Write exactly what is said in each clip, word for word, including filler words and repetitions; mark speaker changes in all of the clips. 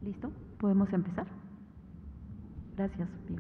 Speaker 1: ¿Listo? ¿Podemos empezar? Gracias, Pío.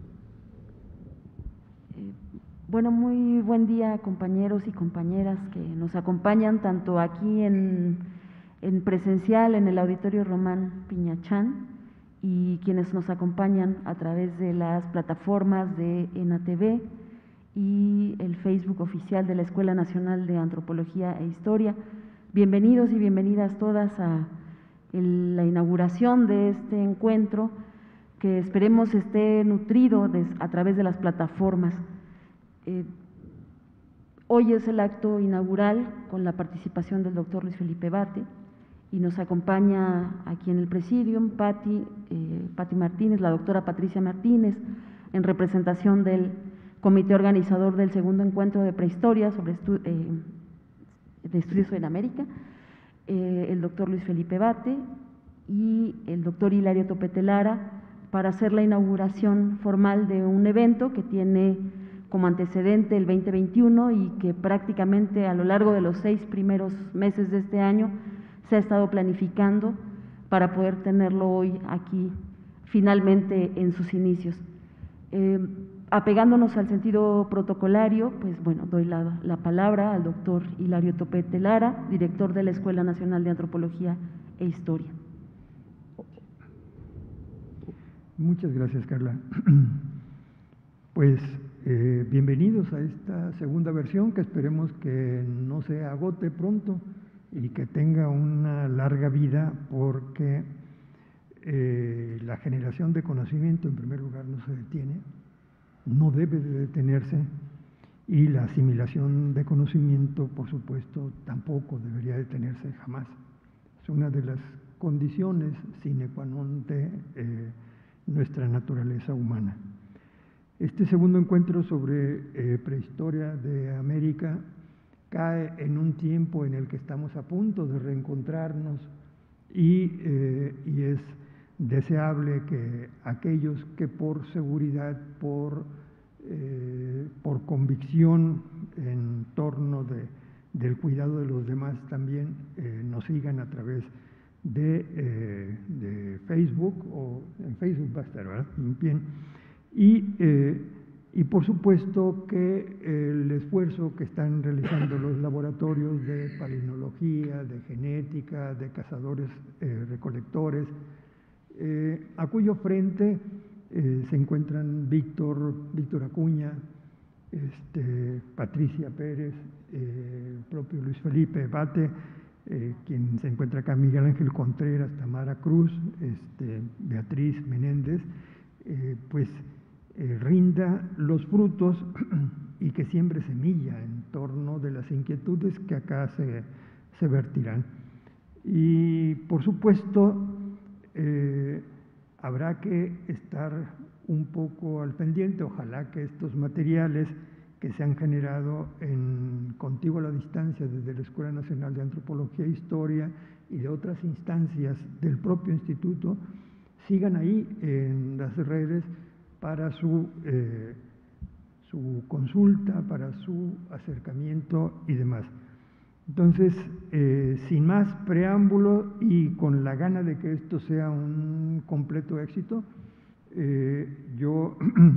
Speaker 1: Eh, bueno, muy buen día, compañeros y compañeras que nos acompañan tanto aquí en, en presencial en el Auditorio Román Piñachán y quienes nos acompañan a través de las plataformas de ENA T V y el Facebook oficial de la Escuela Nacional de Antropología e Historia. Bienvenidos y bienvenidas todas a el, la inauguración de este encuentro que esperemos esté nutrido des, a través de las plataformas. Eh, hoy es el acto inaugural con la participación del doctor Luis Felipe Bate y nos acompaña aquí en el presidium Pati, eh, Pati Martínez, la doctora Patricia Martínez, en representación del comité organizador del segundo encuentro de prehistoria sobre estu eh, de estudios en América, eh, el doctor Luis Felipe Bate y el doctor Hilario Topete Lara, para hacer la inauguración formal de un evento que tiene como antecedente el veinte veintiuno y que prácticamente a lo largo de los seis primeros meses de este año se ha estado planificando para poder tenerlo hoy aquí finalmente en sus inicios. Eh, apegándonos al sentido protocolario, pues bueno, doy la, la palabra al doctor Hilario Topete Lara, director de la Escuela Nacional de Antropología e Historia.
Speaker 2: Muchas gracias, Carla. Pues eh, bienvenidos a esta segunda versión que esperemos que no se agote pronto y que tenga una larga vida, porque eh, la generación de conocimiento en primer lugar no se detiene, no debe de detenerse, y la asimilación de conocimiento, por supuesto, tampoco debería detenerse jamás. Es una de las condiciones sine qua non de eh, nuestra naturaleza humana. Este segundo encuentro sobre eh, prehistoria de América cae en un tiempo en el que estamos a punto de reencontrarnos y, eh, y es deseable que aquellos que por seguridad, por, eh, por convicción en torno de, del cuidado de los demás también eh, nos sigan a través de, eh, de Facebook, o en Facebook va a estar, ¿verdad? Bien. Y, eh, y por supuesto que el esfuerzo que están realizando los laboratorios de palinología, de genética, de cazadores eh, recolectores, eh, a cuyo frente eh, se encuentran Víctor, Víctor Acuña, este, Patricia Pérez, eh, el propio Luis Felipe Bate, eh, quien se encuentra acá, Miguel Ángel Contreras, Tamara Cruz, este, Beatriz Menéndez, eh, pues eh, rinda los frutos y que siembre semilla en torno de las inquietudes que acá se, se vertirán. Y por supuesto, eh, habrá que estar un poco al pendiente, ojalá que estos materiales que se han generado en contigua la distancia desde la Escuela Nacional de Antropología e Historia y de otras instancias del propio instituto, sigan ahí en las redes para su, eh, su consulta, para su acercamiento y demás. Entonces, eh, sin más preámbulo y con la gana de que esto sea un completo éxito, eh, yo,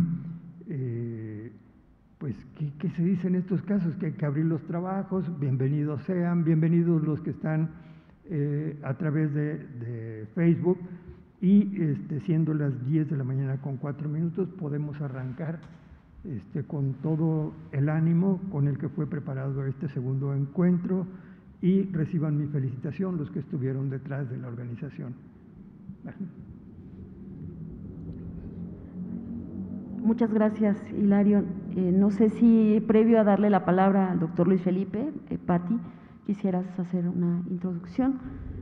Speaker 2: eh, pues, ¿qué, ¿qué se dice en estos casos? Que hay que abrir los trabajos, bienvenidos sean, bienvenidos los que están eh, a través de, de Facebook, y este, siendo las diez de la mañana con cuatro minutos, podemos arrancar Este, con todo el ánimo con el que fue preparado este segundo encuentro, y reciban mi felicitación los que estuvieron detrás de la organización.
Speaker 1: Muchas gracias, Hilario. Eh, no sé si previo a darle la palabra al doctor Luis Felipe, eh, Pati, quisieras hacer una introducción.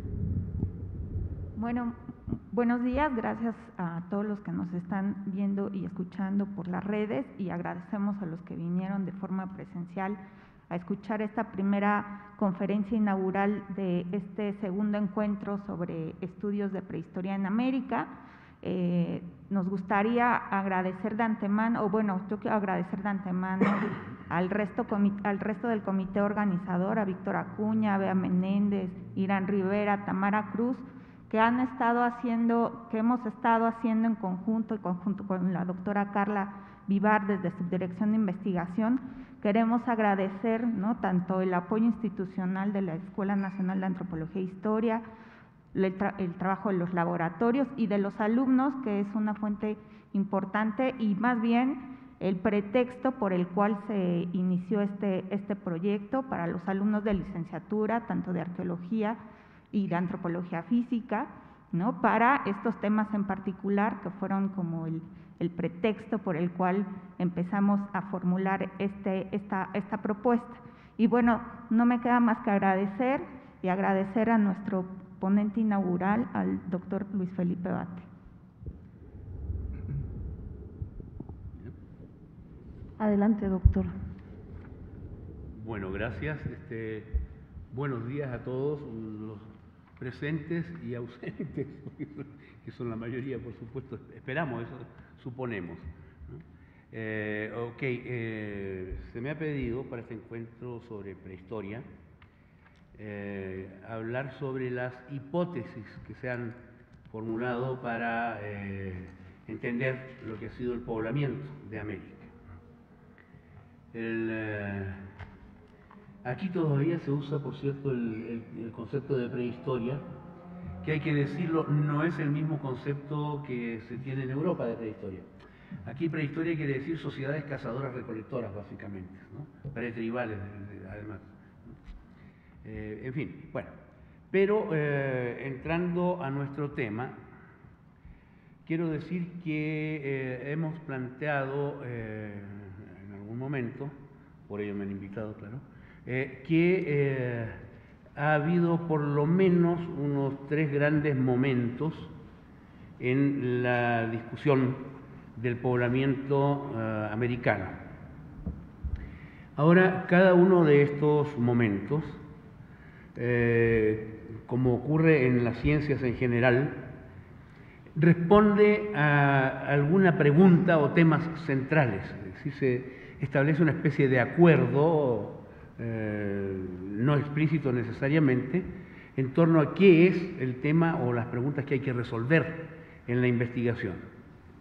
Speaker 3: Bueno, buenos días, gracias a todos los que nos están viendo y escuchando por las redes, y agradecemos a los que vinieron de forma presencial a escuchar esta primera conferencia inaugural de este segundo encuentro sobre estudios de prehistoria en América. Eh, nos gustaría agradecer de antemano, o bueno, yo quiero agradecer de antemano al resto, al resto del comité organizador, a Víctor Acuña, a Bea Menéndez, Irán Rivera, Tamara Cruz, que han estado haciendo, que hemos estado haciendo en conjunto y conjunto con la doctora Carla Vivar desde Subdirección de Investigación. Queremos agradecer, ¿no?, tanto el apoyo institucional de la Escuela Nacional de Antropología e Historia, el, tra el trabajo de los laboratorios y de los alumnos, que es una fuente importante y más bien el pretexto por el cual se inició este, este proyecto para los alumnos de licenciatura, tanto de arqueología y de antropología física, ¿no?, para estos temas en particular, que fueron como el, el pretexto por el cual empezamos a formular este, esta, esta propuesta. Y bueno, no me queda más que agradecer y agradecer a nuestro ponente inaugural, al doctor Luis Felipe Bate.
Speaker 1: Adelante, doctor.
Speaker 4: Bueno, gracias. Este, buenos días a todos los presentes y ausentes, que son la mayoría, por supuesto. Esperamos, eso suponemos, ¿no? Eh, ok, eh, se me ha pedido para este encuentro sobre prehistoria eh, hablar sobre las hipótesis que se han formulado para eh, entender lo que ha sido el poblamiento de América. El, eh, aquí todavía se usa, por cierto, el, el, el concepto de prehistoria, que hay que decirlo, no es el mismo concepto que se tiene en Europa de prehistoria. Aquí prehistoria quiere decir sociedades cazadoras recolectoras, básicamente, ¿no? Pretribales, además, ¿no? Eh, en fin, bueno, pero eh, entrando a nuestro tema, quiero decir que eh, hemos planteado eh, en algún momento, por ello me han invitado, claro, eh, que eh, ha habido por lo menos unos tres grandes momentos en la discusión del poblamiento uh, americano. Ahora, cada uno de estos momentos, eh, como ocurre en las ciencias en general, responde a alguna pregunta o temas centrales. Es decir, se establece una especie de acuerdo, eh, no explícito necesariamente, en torno a qué es el tema o las preguntas que hay que resolver en la investigación.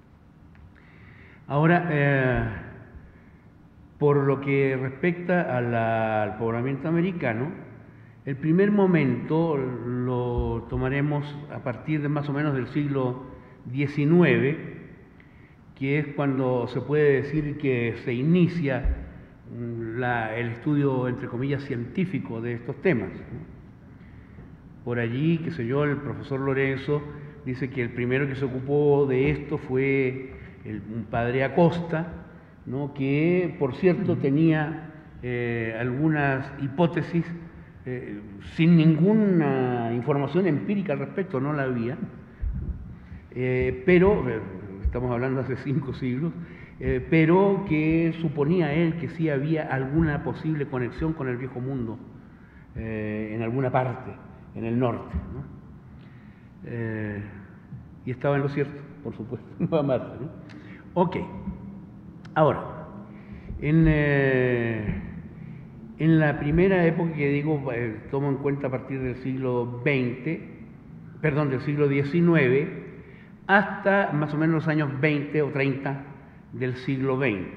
Speaker 4: Ahora, eh, por lo que respecta a la, al poblamiento americano, el primer momento lo tomaremos a partir de más o menos del siglo diecinueve, que es cuando se puede decir que se inicia la, el estudio, entre comillas, científico de estos temas. Por allí, qué sé yo, el profesor Lorenzo dice que el primero que se ocupó de esto fue el, un padre Acosta, ¿no?, que, por cierto, tenía eh, algunas hipótesis eh, sin ninguna información empírica al respecto, no la había, eh, pero, estamos hablando hace cinco siglos, eh, pero que suponía él que sí había alguna posible conexión con el viejo mundo eh, en alguna parte, en el norte, ¿no? Eh, y estaba en lo cierto, por supuesto, no a Marte, ¿no? Ok, ahora, en, eh, en la primera época que digo, eh, tomo en cuenta a partir del siglo veinte, perdón, del siglo diecinueve, hasta más o menos los años veinte o treinta del siglo veinte.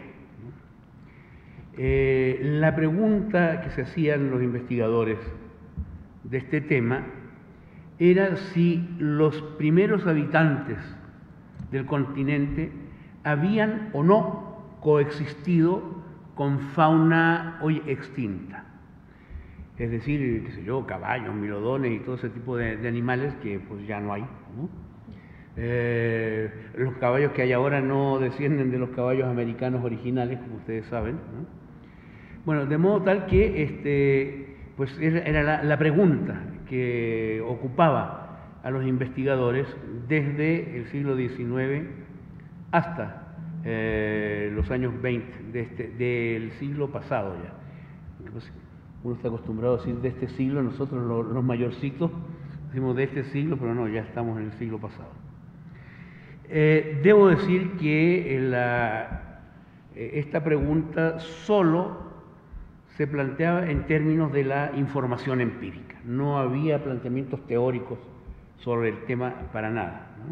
Speaker 4: Eh, la pregunta que se hacían los investigadores de este tema era si los primeros habitantes del continente habían o no coexistido con fauna hoy extinta. Es decir, qué sé yo, caballos, milodones y todo ese tipo de, de animales que pues ya no hay, ¿no? Eh, los caballos que hay ahora no descienden de los caballos americanos originales, como ustedes saben, ¿no? Bueno, de modo tal que este, pues era la, la pregunta que ocupaba a los investigadores desde el siglo diecinueve hasta eh, los años veinte de este, del siglo pasado ya. Entonces, uno está acostumbrado a decir de este siglo, nosotros los, los mayorcitos decimos de este siglo, pero no, ya estamos en el siglo pasado. Eh, debo decir que la, esta pregunta solo se planteaba en términos de la información empírica. No había planteamientos teóricos sobre el tema para nada, ¿no?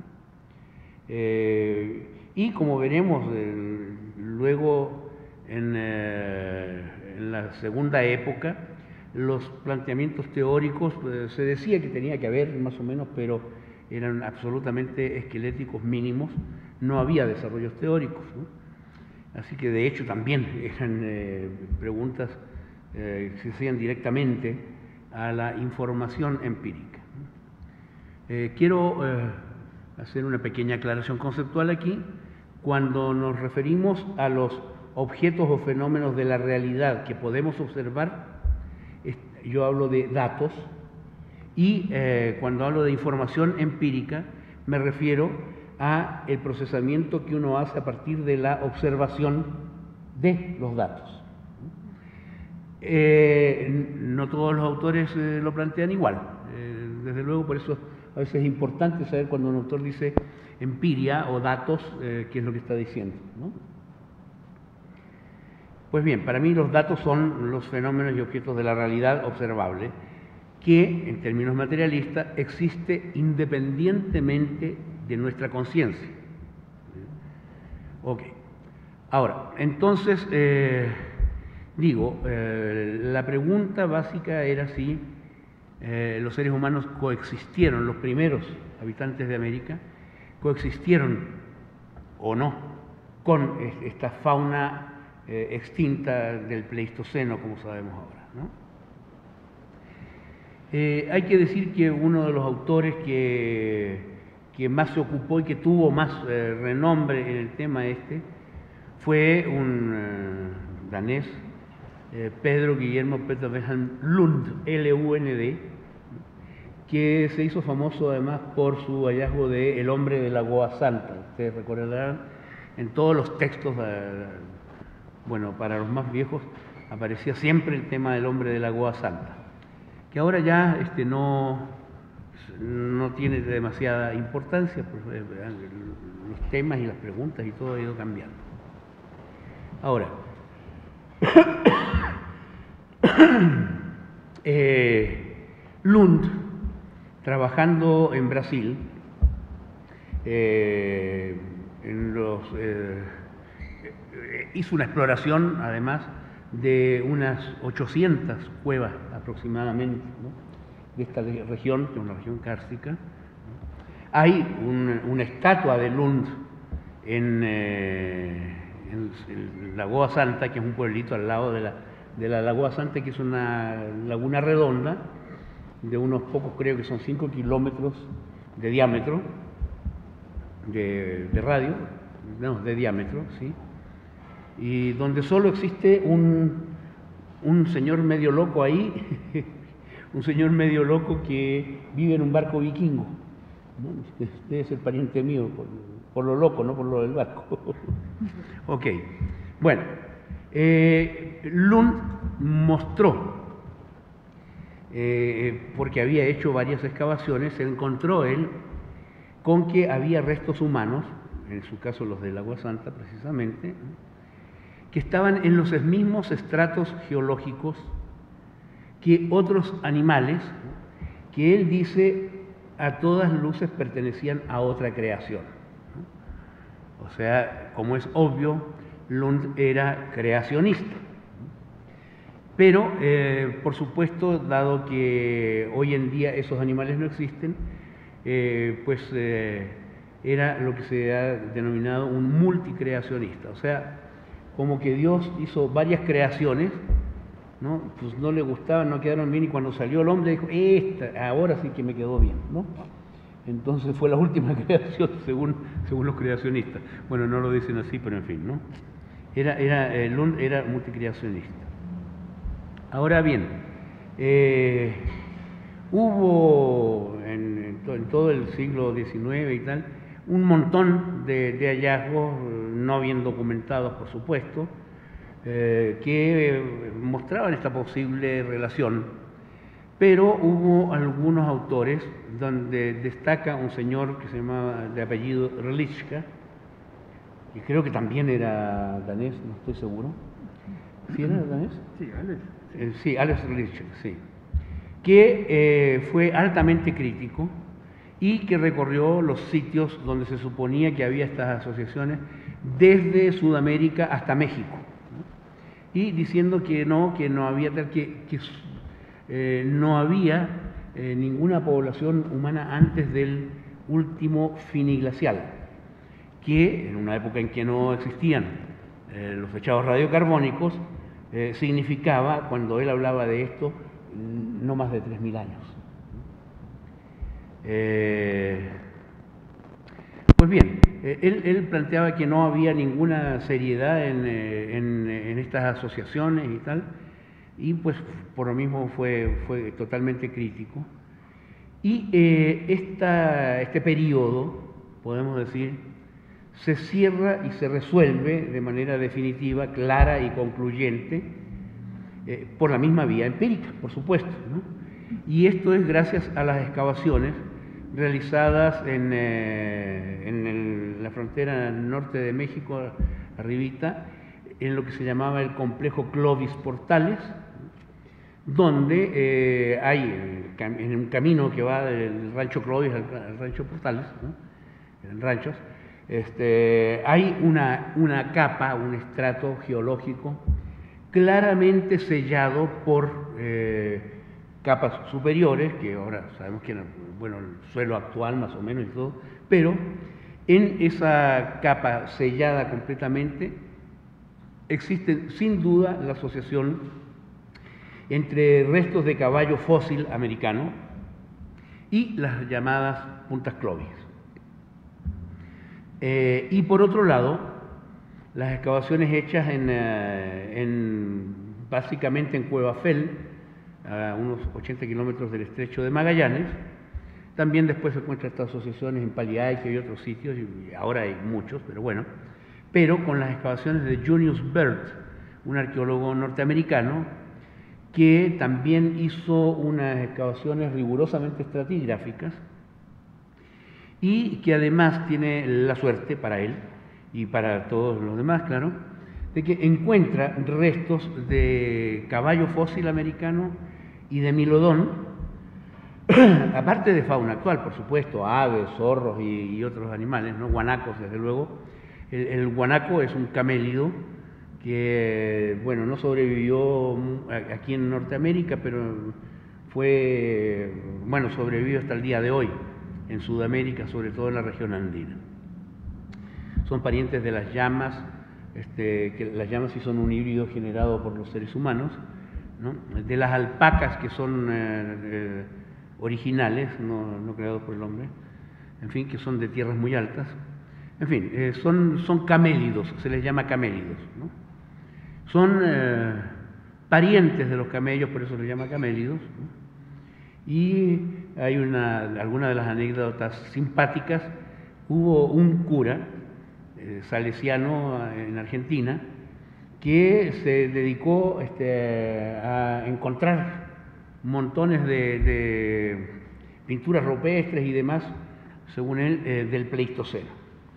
Speaker 4: Eh, y como veremos eh, luego en, eh, en la segunda época, los planteamientos teóricos, eh, se decía que tenía que haber más o menos, pero eran absolutamente esqueléticos mínimos, no había desarrollos teóricos, ¿no? Así que de hecho también eran eh, preguntas eh, que se hacían directamente a la información empírica. Eh, quiero eh, hacer una pequeña aclaración conceptual aquí. Cuando nos referimos a los objetos o fenómenos de la realidad que podemos observar, yo hablo de datos, y eh, cuando hablo de información empírica me refiero a el procesamiento que uno hace a partir de la observación de los datos. Eh, no todos los autores eh, lo plantean igual, eh, desde luego, por eso a veces es importante saber cuando un autor dice empiria o datos, eh, qué es lo que está diciendo, ¿no? Pues bien, para mí los datos son los fenómenos y objetos de la realidad observable que, en términos materialistas, existe independientemente de nuestra conciencia. Ok. Ahora, entonces, eh, digo, eh, la pregunta básica era si eh, los seres humanos coexistieron, los primeros habitantes de América, coexistieron o no con esta fauna eh, extinta del Pleistoceno, como sabemos ahora, ¿no? Eh, hay que decir que uno de los autores que, que más se ocupó y que tuvo más eh, renombre en el tema este fue un eh, danés, eh, Pedro Guillermo Peter Wilhelm Lund, L U N D, que se hizo famoso además por su hallazgo de El hombre de Lagoa Santa. Ustedes recordarán, en todos los textos, eh, bueno, para los más viejos, aparecía siempre el tema del hombre de Lagoa Santa, que ahora ya este, no, no tiene demasiada importancia, pues, los temas y las preguntas y todo ha ido cambiando. Ahora, eh, Lund, trabajando en Brasil, eh, en los, eh, hizo una exploración, además, de unas ochocientas cuevas aproximadamente, ¿no?, de esta región, que es una región kárstica, ¿no? Hay un, una estatua de Lund en, eh, en, en Lagoa Santa, que es un pueblito al lado de la, de la Lagoa Santa, que es una laguna redonda, de unos pocos, creo que son cinco kilómetros de diámetro, de, de radio, no, de diámetro, ¿sí? Y donde solo existe un, un señor medio loco ahí, un señor medio loco que vive en un barco vikingo, ¿no? Debe ser pariente mío, por, por lo loco, no por lo del barco. Ok, bueno, eh, Lund mostró, eh, porque había hecho varias excavaciones, se encontró él con que había restos humanos, en su caso los del Lagoa Santa precisamente, ¿no?, que estaban en los mismos estratos geológicos que otros animales, ¿no?, que él dice a todas luces pertenecían a otra creación, ¿no? O sea, como es obvio, Lund era creacionista. Pero, eh, por supuesto, dado que hoy en día esos animales no existen, eh, pues eh, era lo que se ha denominado un multicreacionista. O sea, como que Dios hizo varias creaciones, ¿no? Pues no le gustaban, no quedaron bien, y cuando salió el hombre dijo, esta, ahora sí que me quedó bien, ¿no? Entonces fue la última creación según, según los creacionistas. Bueno, no lo dicen así, pero en fin, ¿no? Era, era, eh, Lund era multicreacionista. Ahora bien, eh, hubo en, en, to, en todo el siglo diecinueve y tal, un montón de, de hallazgos no bien documentados, por supuesto, eh, que mostraban esta posible relación, pero hubo algunos autores donde destaca un señor que se llamaba de apellido Relitschka, que creo que también era danés, no estoy seguro. ¿Sí era danés?
Speaker 2: Sí, Alex.
Speaker 4: Eh, sí, Alex Relitschka, sí, que eh, fue altamente crítico y que recorrió los sitios donde se suponía que había estas asociaciones desde Sudamérica hasta México, ¿no? Y diciendo que no, que no había, que, que eh, no había eh, ninguna población humana antes del último finiglacial, que en una época en que no existían eh, los fechados radiocarbónicos, eh, significaba, cuando él hablaba de esto, no más de tres mil años. Eh, pues bien, eh, él, él planteaba que no había ninguna seriedad en, eh, en, en estas asociaciones y tal, y pues por lo mismo fue, fue totalmente crítico. Y eh, esta, este periodo, podemos decir, se cierra y se resuelve de manera definitiva, clara y concluyente, eh, por la misma vía empírica, por supuesto, ¿no? Y esto es gracias a las excavaciones realizadas en, eh, en el, la frontera norte de México, arribita, en lo que se llamaba el complejo Clovis Portales, donde eh, hay, en un camino que va del rancho Clovis al, al rancho Portales, ¿no? En ranchos, este, hay una, una capa, un estrato geológico claramente sellado por eh, capas superiores, que ahora sabemos que eran, bueno, el suelo actual más o menos y todo, pero en esa capa sellada completamente existe sin duda la asociación entre restos de caballo fósil americano y las llamadas puntas Clovis. Eh, y por otro lado, las excavaciones hechas en, eh, en básicamente en Cueva Fel, a unos ochenta kilómetros del estrecho de Magallanes, también después se encuentran estas asociaciones en Paliaique y otros sitios, y ahora hay muchos, pero bueno, pero con las excavaciones de Junius Byrd, un arqueólogo norteamericano, que también hizo unas excavaciones rigurosamente estratigráficas y que además tiene la suerte para él y para todos los demás, claro, de que encuentra restos de caballo fósil americano y de milodón, aparte de fauna actual, por supuesto, aves, zorros y, y otros animales, ¿no? Guanacos, desde luego. El, el guanaco es un camélido que, bueno, no sobrevivió aquí en Norteamérica, pero fue, bueno, sobrevivió hasta el día de hoy en Sudamérica, sobre todo en la región andina. Son parientes de las llamas, este, que las llamas sí son un híbrido generado por los seres humanos, ¿no? De las alpacas, que son eh, eh, originales, no, no creados por el hombre, en fin, que son de tierras muy altas. En fin, eh, son, son camélidos, se les llama camélidos, ¿no? Son eh, parientes de los camellos, por eso se les llama camélidos, ¿no? Y hay una, algunas de las anécdotas simpáticas. Hubo un cura eh, salesiano en Argentina que se dedicó este, a encontrar montones de, de pinturas rupestres y demás, según él, eh, del Pleistoceno.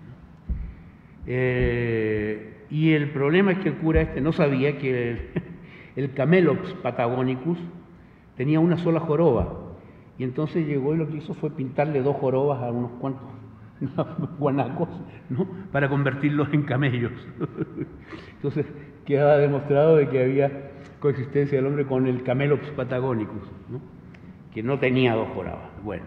Speaker 4: Eh, y el problema es que el cura este no sabía que el, el Camelops patagonicus tenía una sola joroba, y entonces llegó y lo que hizo fue pintarle dos jorobas a unos cuantos guanacos, ¿no? Para convertirlos en camellos. Entonces quedaba demostrado de que había coexistencia del hombre con el Camelops patagonicus, ¿no? Que no tenía dos jorobas. Bueno,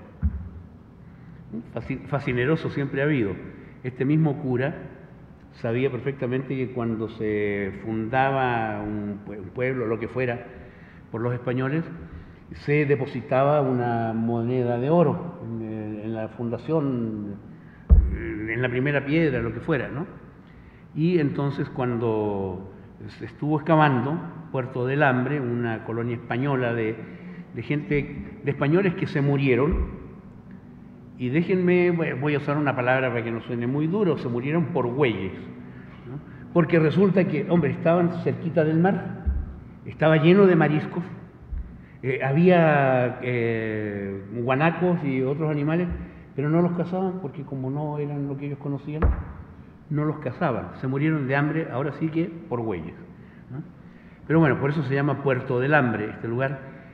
Speaker 4: fascineroso siempre ha habido. Este mismo cura sabía perfectamente que cuando se fundaba un pueblo, lo que fuera, por los españoles, se depositaba una moneda de oro en, en la fundación, en la primera piedra, lo que fuera, ¿no? Y entonces cuando se estuvo excavando Puerto del Hambre, una colonia española de, de gente, de españoles que se murieron, y déjenme, voy a usar una palabra para que no suene muy duro, se murieron por güeyes, ¿no? Porque resulta que, hombre, estaban cerquita del mar, estaba lleno de mariscos, eh, había eh, guanacos y otros animales, pero no los cazaban porque como no eran lo que ellos conocían, no los cazaban, se murieron de hambre, ahora sí que por güeyes, ¿no? Pero bueno, por eso se llama Puerto del Hambre este lugar.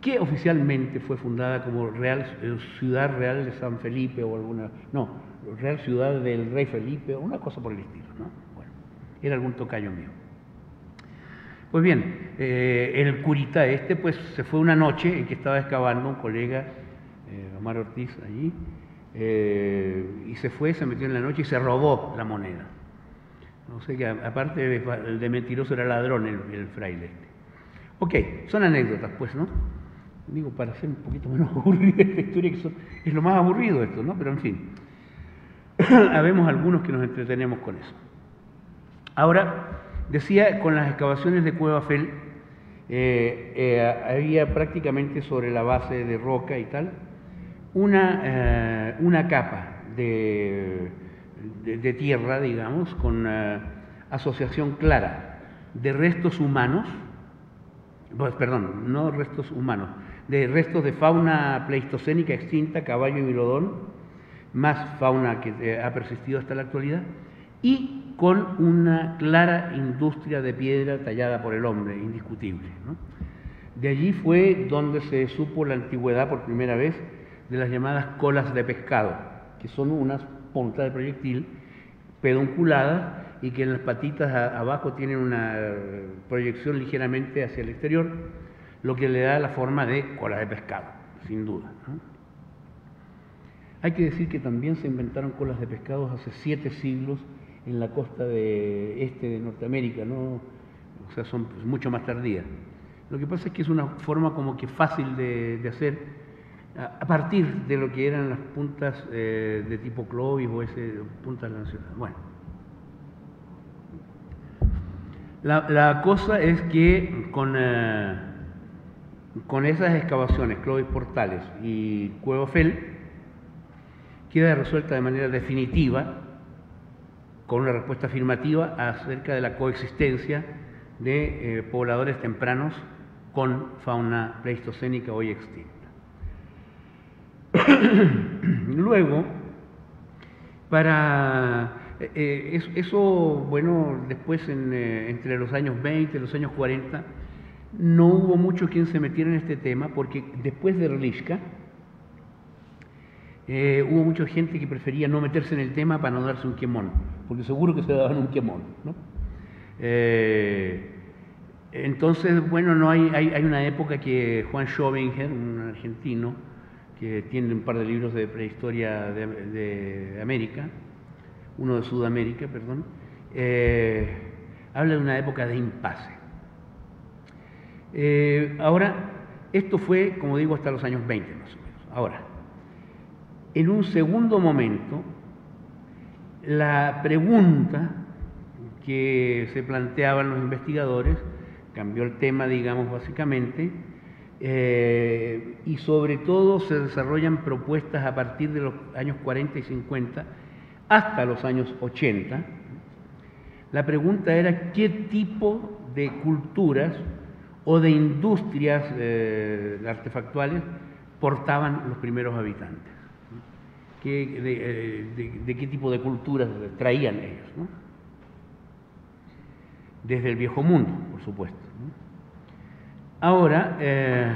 Speaker 4: que oficialmente fue fundada como Real, Ciudad Real de San Felipe o alguna, no, Real Ciudad del Rey Felipe o una cosa por el estilo, ¿no? Bueno, era algún tocayo mío. Pues bien, eh, el curita este pues se fue una noche en que estaba excavando un colega, eh, Omar Ortiz, allí, eh, y se fue, se metió en la noche y se robó la moneda. No sé, que aparte de, de mentiroso era ladrón el, el fraile este. Ok, son anécdotas pues, ¿no? Digo, para hacer un poquito menos aburrida esta historia, que son, es lo más aburrido esto, ¿no? Pero en fin, habemos algunos que nos entretenemos con eso. Ahora, decía, con las excavaciones de Cueva Fel, eh, eh, había prácticamente sobre la base de roca y tal, una, eh, una capa de, de, de tierra, digamos, con uh, asociación clara de restos humanos, pues, perdón, no restos humanos, de restos de fauna pleistocénica extinta, caballo y milodón, más fauna que eh, ha persistido hasta la actualidad, y con una clara industria de piedra tallada por el hombre, indiscutible, ¿no? De allí fue donde se supo la antigüedad por primera vez de las llamadas colas de pescado, que son unas puntas de proyectil pedunculadas y que en las patitas a, abajo tienen una proyección ligeramente hacia el exterior, lo que le da la forma de cola de pescado, sin duda, ¿no? Hay que decir que también se inventaron colas de pescados hace siete siglos en la costa de este de Norteamérica, ¿no? O sea, son pues, mucho más tardías. Lo que pasa es que es una forma como que fácil de, de hacer a, a partir de lo que eran las puntas eh, de tipo Clovis o ese puntas lanceoladas. Bueno, la, la cosa es que con, eh, con esas excavaciones, Clovis Portales y Cueva Fel, queda resuelta de manera definitiva, con una respuesta afirmativa acerca de la coexistencia de eh, pobladores tempranos con fauna pleistocénica hoy extinta. Luego, para eh, eso, eso, bueno, después en, eh, entre los años veinte y los años cuarenta, no hubo mucho quien se metiera en este tema, porque después de Relishka, Eh, hubo mucha gente que prefería no meterse en el tema para no darse un quemón, porque seguro que se daban un quemón, ¿no? Eh, entonces, bueno, no hay, hay, hay una época que Juan Schobinger, un argentino, que tiene un par de libros de prehistoria de, de América, uno de Sudamérica, perdón, eh, habla de una época de impasse. Eh, ahora, esto fue, como digo, hasta los años veinte más o menos. Ahora, en un segundo momento, la pregunta que se planteaban los investigadores cambió el tema, digamos, básicamente, eh, y sobre todo se desarrollan propuestas a partir de los años cuarenta y cincuenta hasta los años ochenta. La pregunta era qué tipo de culturas o de industrias eh, artefactuales portaban los primeros habitantes. ¿Qué, de, de, de qué tipo de culturas traían ellos, ¿no? Desde el viejo mundo, por supuesto, ¿no? Ahora, eh,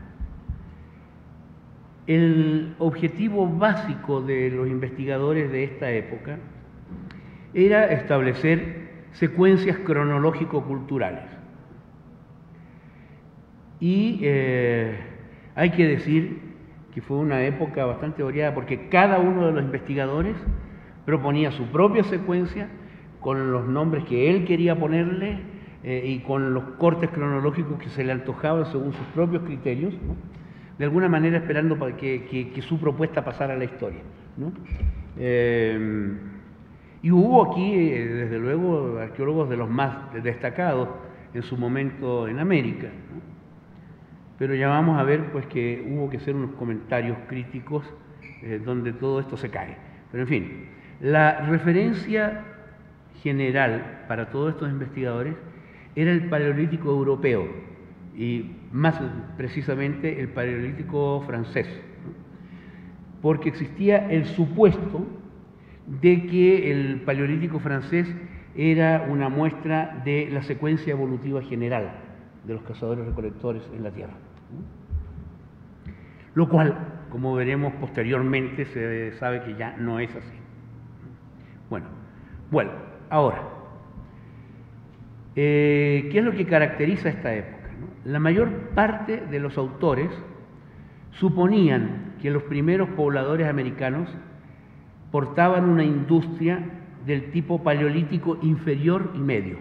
Speaker 4: el objetivo básico de los investigadores de esta época era establecer secuencias cronológico-culturales. Y eh, hay que decir que fue una época bastante variada, porque cada uno de los investigadores proponía su propia secuencia con los nombres que él quería ponerle eh, y con los cortes cronológicos que se le antojaban según sus propios criterios, ¿no? De alguna manera esperando para que, que, que su propuesta pasara a la historia, ¿no? Eh, y hubo aquí, eh, desde luego, arqueólogos de los más destacados en su momento en América, ¿no? Pero ya vamos a ver pues que hubo que hacer unos comentarios críticos eh, donde todo esto se cae. Pero en fin, la referencia general para todos estos investigadores era el Paleolítico europeo y más precisamente el Paleolítico francés, ¿no? Porque existía el supuesto de que el Paleolítico francés era una muestra de la secuencia evolutiva general de los cazadores-recolectores en la Tierra, ¿no? lo cual, como veremos posteriormente, se sabe que ya no es así. Bueno, bueno, ahora, eh, ¿qué es lo que caracteriza esta época, no? La mayor parte de los autores suponían que los primeros pobladores americanos portaban una industria del tipo paleolítico inferior y medio.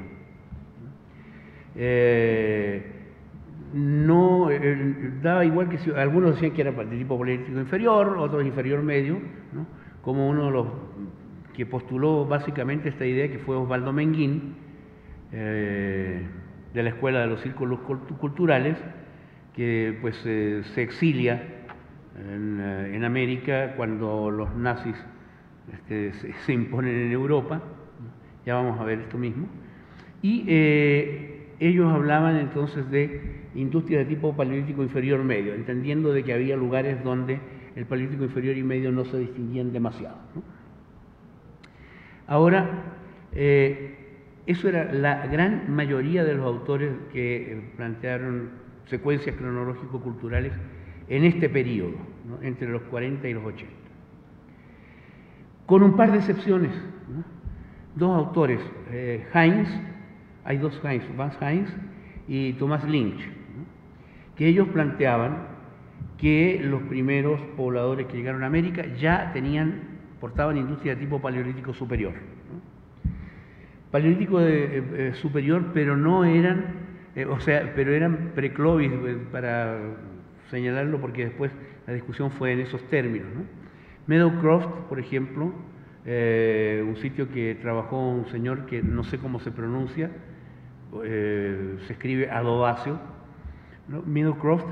Speaker 4: Eh, no eh, daba igual que si algunos decían que era de tipo paleolítico inferior, otros inferior medio, ¿no? Como uno de los que postuló básicamente esta idea, que fue Osvaldo Menguín, eh, de la Escuela de los Círculos Culturales, que pues eh, se exilia en, eh, en América cuando los nazis este, se, se imponen en Europa, ya vamos a ver esto mismo, y eh, ellos hablaban entonces de industria de tipo paleolítico inferior medio, entendiendo de que había lugares donde el paleolítico inferior y medio no se distinguían demasiado, ¿no? Ahora, eh, eso era la gran mayoría de los autores que eh, plantearon secuencias cronológico-culturales en este periodo, ¿no? Entre los cuarenta y los ochenta. Con un par de excepciones, ¿no? Dos autores, eh, Heinz, hay dos Heinz, Vance Heinz y Thomas Lynch, ¿no? Que ellos planteaban que los primeros pobladores que llegaron a América ya tenían, portaban industria de tipo paleolítico superior, ¿no? Paleolítico de, eh, eh, superior, pero no eran, eh, o sea, pero eran pre-Clovis, eh, para señalarlo, porque después la discusión fue en esos términos, ¿no? Meadowcroft, por ejemplo, eh, un sitio que trabajó un señor que no sé cómo se pronuncia, eh, se escribe Adobasio, ¿no? Meadowcroft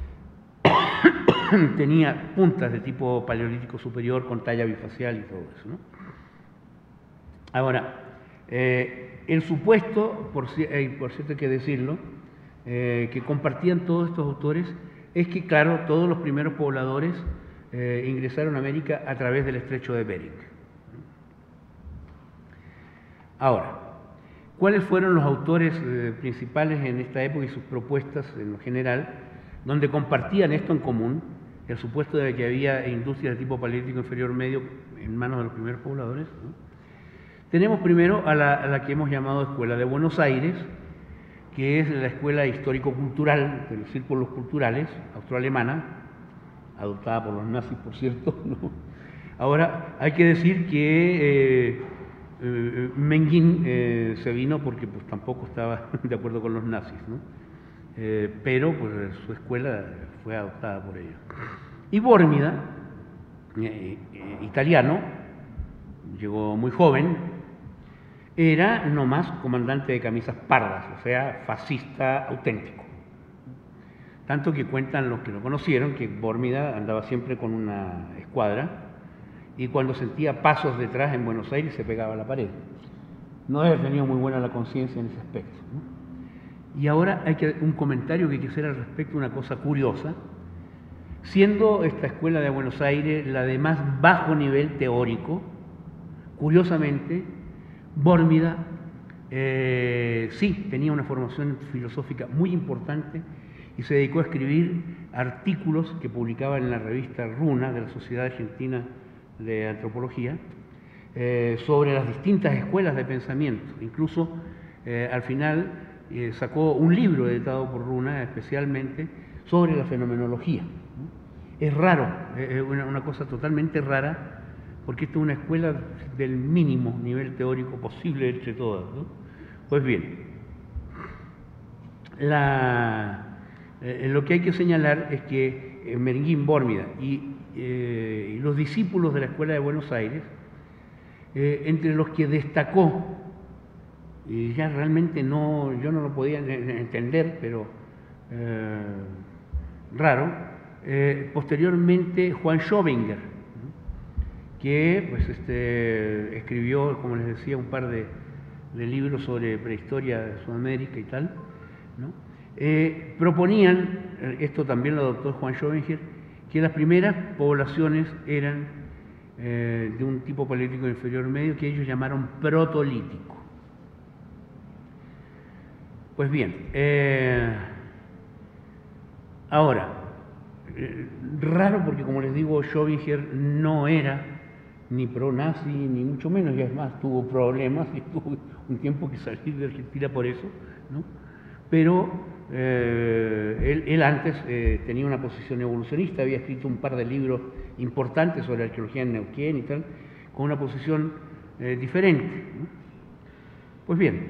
Speaker 4: tenía puntas de tipo paleolítico superior con talla bifacial y todo eso, ¿no? Ahora, eh, el supuesto, por, eh, por cierto hay que decirlo, eh, que compartían todos estos autores, es que, claro, todos los primeros pobladores eh, ingresaron a América a través del estrecho de Bering. Ahora, ¿cuáles fueron los autores eh, principales en esta época y sus propuestas en lo general, donde compartían esto en común, el supuesto de que había industria de tipo paleolítico inferior medio en manos de los primeros pobladores, ¿no? Tenemos primero a la, a la que hemos llamado Escuela de Buenos Aires, que es la escuela histórico-cultural de los círculos culturales, austroalemana, adoptada por los nazis, por cierto, ¿no? Ahora, hay que decir que eh, eh, Menguín eh, se vino porque pues, tampoco estaba de acuerdo con los nazis, ¿no? Eh, pero pues, su escuela fue adoptada por ellos. Y Bórmida, eh, eh, italiano, llegó muy joven, era nomás comandante de camisas pardas, o sea, fascista auténtico. Tanto que cuentan los que lo conocieron que Bórmida andaba siempre con una escuadra y cuando sentía pasos detrás en Buenos Aires se pegaba a la pared. No había tenido muy buena la conciencia en ese aspecto, ¿no? Y ahora hay que, un comentario que hay que hacer al respecto, una cosa curiosa. Siendo esta escuela de Buenos Aires la de más bajo nivel teórico, curiosamente, Bórmida eh, sí tenía una formación filosófica muy importante y se dedicó a escribir artículos que publicaba en la revista Runa de la Sociedad Argentina de Antropología eh, sobre las distintas escuelas de pensamiento. Incluso eh, al final eh, sacó un libro editado por Runa especialmente sobre la fenomenología, ¿no? Es raro, es eh, una, una cosa totalmente rara, porque esta es una escuela del mínimo nivel teórico posible entre todas, ¿no? Pues bien, la, eh, lo que hay que señalar es que eh, Menguín, Bórmida y, eh, y los discípulos de la Escuela de Buenos Aires, eh, entre los que destacó, y ya realmente no, yo no lo podía entender, pero eh, raro, eh, posteriormente Juan Schobinger, que pues, este, escribió, como les decía, un par de, de libros sobre prehistoria de Sudamérica y tal, ¿no? Eh, proponían, esto también lo adoptó Juan Schobinger, que las primeras poblaciones eran eh, de un tipo paleolítico inferior medio que ellos llamaron protolítico. Pues bien, eh, ahora, eh, raro porque, como les digo, Schobinger no era ni pro-nazi, ni mucho menos, y además tuvo problemas y tuvo un tiempo que salir de Argentina por eso, ¿no? Pero eh, él, él antes eh, tenía una posición evolucionista, había escrito un par de libros importantes sobre arqueología en Neuquén y tal, con una posición eh, diferente, ¿no? Pues bien,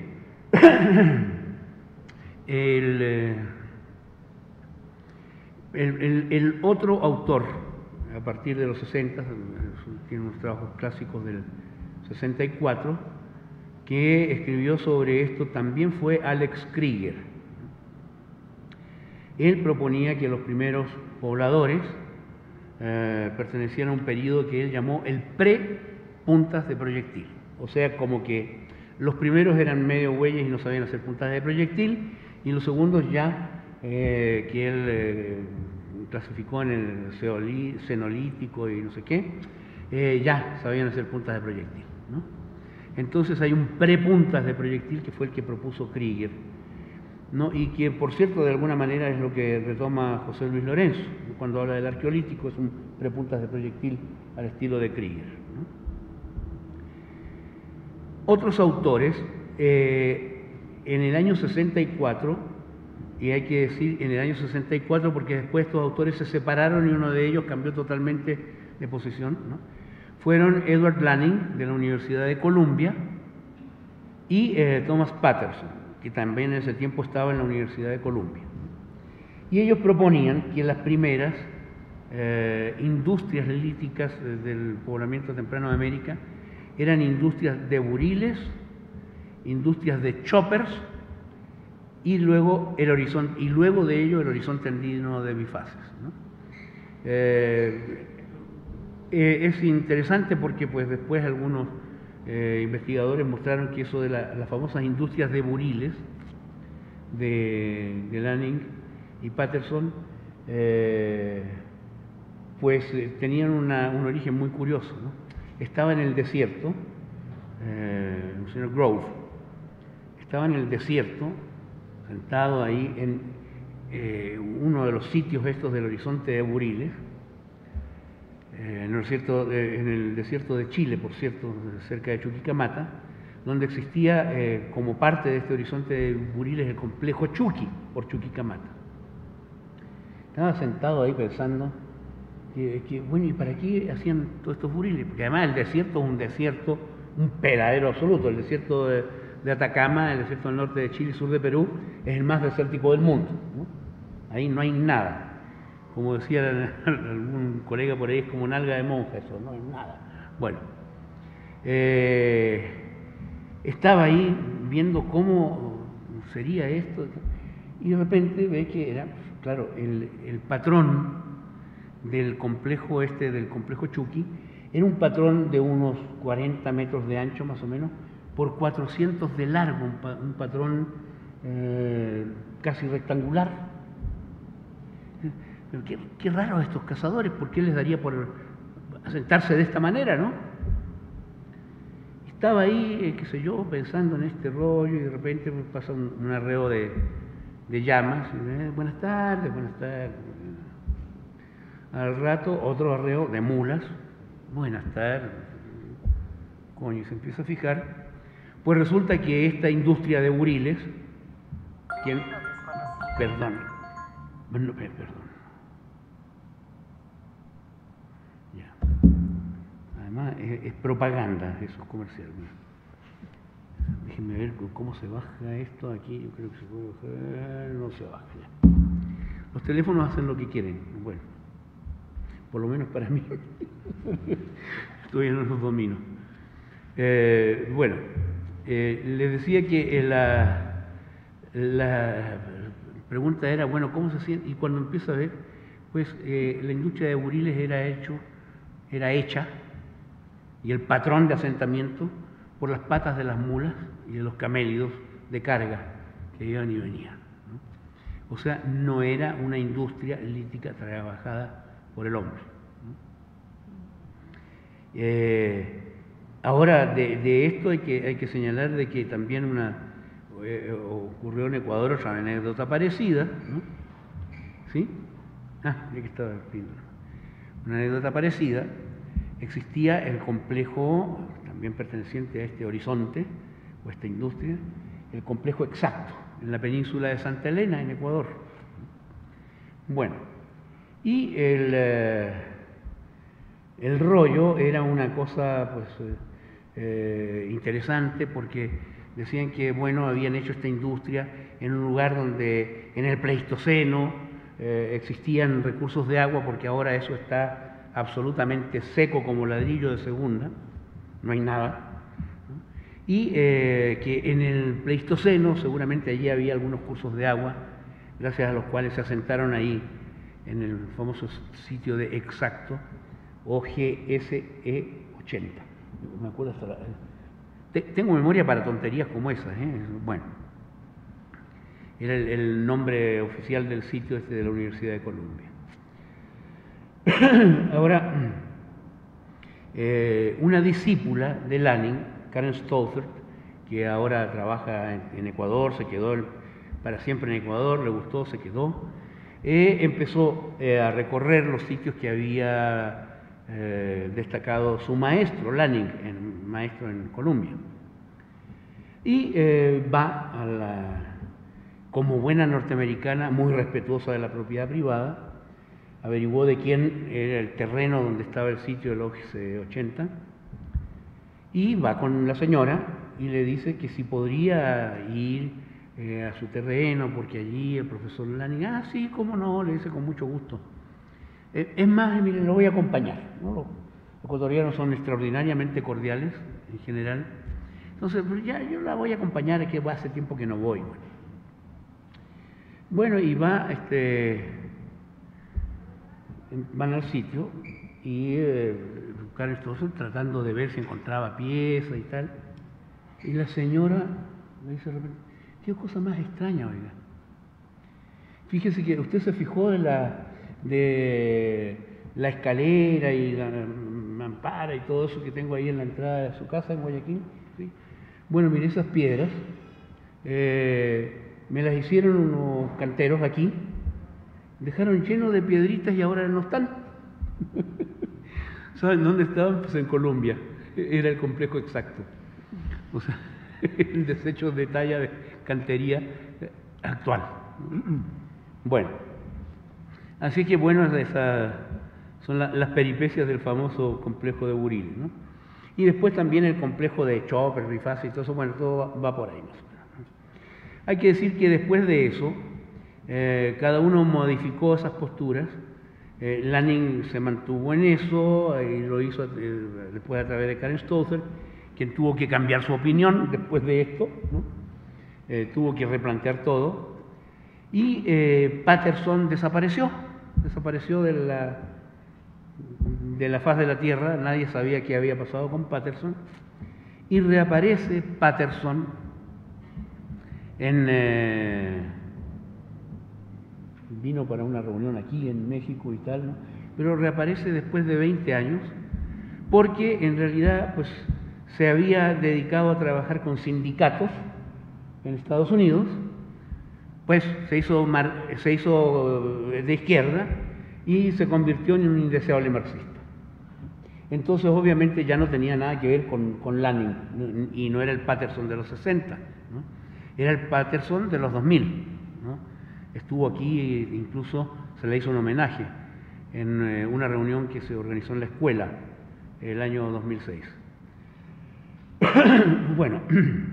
Speaker 4: el, eh, el, el, el otro autor, a partir de los sesenta, tiene unos trabajos clásicos del sesenta y cuatro, que escribió sobre esto también fue Alex Krieger. Él proponía que los primeros pobladores eh, pertenecían a un periodo que él llamó el pre-puntas de proyectil. O sea, como que los primeros eran medio güeyes y no sabían hacer puntas de proyectil, y los segundos ya, eh, que él eh, clasificó en el cenolítico y no sé qué, eh, ya sabían hacer puntas de proyectil, ¿no? Entonces hay un pre-puntas de proyectil que fue el que propuso Krieger, ¿no? Y que, por cierto, de alguna manera es lo que retoma José Luis Lorenzo cuando habla del arqueolítico, es un pre-puntas de proyectil al estilo de Krieger, ¿no? Otros autores, eh, en el año sesenta y cuatro, y hay que decir en el año sesenta y cuatro porque después estos autores se separaron y uno de ellos cambió totalmente de posición, ¿no? Fueron Edward Lanning, de la Universidad de Columbia, y eh, Thomas Patterson, que también en ese tiempo estaba en la Universidad de Columbia. Y ellos proponían que las primeras eh, industrias líticas eh, del poblamiento temprano de América eran industrias de buriles, industrias de choppers, y luego, el horizonte, y luego de ello el horizonte andino de bifaces, ¿no? Eh, eh, es interesante porque pues después algunos eh, investigadores mostraron que eso de la, las famosas industrias de buriles de, de Lanning y Patterson eh, pues eh, tenían una, un origen muy curioso, ¿no? Estaba en el desierto, eh, el señor Grove estaba en el desierto, sentado ahí en eh, uno de los sitios estos del horizonte de buriles, eh, en, el desierto de, en el desierto de Chile, por cierto, cerca de Chuquicamata, donde existía eh, como parte de este horizonte de buriles el complejo Chuqui, por Chuquicamata. Estaba sentado ahí pensando que, que, bueno, ¿y para qué hacían todos estos buriles? Porque además el desierto es un desierto, un peladero absoluto. El desierto de, de Atacama, el desierto del norte de Chile y sur de Perú, es el más desértico del mundo, ¿no? Ahí no hay nada. Como decía algún colega por ahí, es como una alga de monja eso, no hay nada. Bueno, eh, estaba ahí viendo cómo sería esto, y de repente ve que era, claro, el, el patrón del complejo este, del complejo Chuqui, era un patrón de unos cuarenta metros de ancho más o menos, por cuatrocientos de largo, un, pa, un patrón eh, casi rectangular. Pero qué, qué raro estos cazadores, ¿por qué les daría por asentarse de esta manera, no? Estaba ahí, eh, qué sé yo, pensando en este rollo, y de repente me pasa un, un arreo de, de llamas, y, eh, buenas tardes, buenas tardes. Al rato otro arreo de mulas, buenas tardes, coño, y se empieza a fijar, pues resulta que esta industria de buriles, ¿quién? Perdón, bueno, perdón, ya, además es, es propaganda, eso es comercial. Déjenme ver cómo se baja esto aquí, yo creo que se puede bajar, no se baja ya. Los teléfonos hacen lo que quieren, bueno. Por lo menos para mí, todavía no los domino. Eh, bueno, eh, les decía que la, la pregunta era, bueno, ¿cómo se siente? Y cuando empiezo a ver, pues eh, la industria de buriles era, hecho, era hecha, y el patrón de asentamiento, por las patas de las mulas y de los camélidos de carga que iban y venían, ¿no? O sea, no era una industria lítica trabajada por el hombre. Eh, ahora, de, de esto hay que, hay que señalar de que también una, eh, ocurrió en Ecuador otra anécdota parecida, ¿no? ¿Sí? Ah, ya que estaba viendo. Una anécdota parecida, existía el complejo, también perteneciente a este horizonte, o esta industria, el complejo Exacto, en la península de Santa Elena, en Ecuador. Bueno, y el, eh, el rollo era una cosa pues eh, eh, interesante porque decían que, bueno, habían hecho esta industria en un lugar donde en el Pleistoceno eh, existían recursos de agua, porque ahora eso está absolutamente seco como ladrillo de segunda, no hay nada. Y eh, que en el Pleistoceno seguramente allí había algunos cursos de agua, gracias a los cuales se asentaron ahí en el famoso sitio de Exacto, O G S E ochenta. Me acuerdo hasta la, te, tengo memoria para tonterías como esas, ¿eh? Bueno, era el, el nombre oficial del sitio este de la Universidad de Columbia. Ahora, eh, una discípula de Lanning, Karen Stothert, que ahora trabaja en, en Ecuador, se quedó en, para siempre en Ecuador, le gustó, se quedó, eh, empezó eh, a recorrer los sitios que había eh, destacado su maestro, Lanning, en, maestro en Columbia. Y eh, va a la, como buena norteamericana, muy respetuosa de la propiedad privada, averiguó de quién era el terreno donde estaba el sitio del O G S ochenta, y va con la señora y le dice que si podría ir eh, a su terreno, porque allí el profesor Lanning, ah, sí, cómo no, le dice con mucho gusto. Eh, es más, miren, lo voy a acompañar, ¿no? Los ecuatorianos son extraordinariamente cordiales en general. Entonces, pues ya yo la voy a acompañar, es que hace tiempo que no voy. Bueno, bueno y va, este, van al sitio y eh, Karen Stothert tratando de ver si encontraba piezas y tal. Y la señora le dice de repente, qué cosa más extraña, oiga. Fíjese que usted se fijó de la, de la escalera y la mampara y todo eso que tengo ahí en la entrada de su casa en Guayaquil. ¿Sí? Bueno, mire, esas piedras eh, me las hicieron unos canteros aquí, dejaron lleno de piedritas y ahora no están. ¿Saben dónde estaban? Pues en Colombia. Era el complejo Exacto. O sea, el desecho de talla de cantería actual. Bueno, así que bueno, esas son la, las peripecias del famoso complejo de Buril, ¿no? Y después también el complejo de Chopper, Rifas y todo eso, bueno, todo va, va por ahí, ¿no? Hay que decir que después de eso, eh, cada uno modificó esas posturas. Eh, Lanning se mantuvo en eso y lo hizo eh, después a través de Karen Stothert, quien tuvo que cambiar su opinión después de esto, ¿no? Eh, tuvo que replantear todo. Y eh, Patterson desapareció, desapareció de la, de la faz de la Tierra, nadie sabía qué había pasado con Patterson, y reaparece Patterson en... Eh, vino para una reunión aquí en México y tal, ¿no? Pero reaparece después de veinte años, porque en realidad pues, se había dedicado a trabajar con sindicatos en Estados Unidos, pues se hizo, mar, se hizo de izquierda y se convirtió en un indeseable marxista. Entonces obviamente ya no tenía nada que ver con, con Lanning, y no era el Patterson de los sesenta, ¿no? Era el Patterson de los dos mil, ¿no? Estuvo aquí, incluso se le hizo un homenaje en eh, una reunión que se organizó en la escuela el año dos mil seis. Bueno,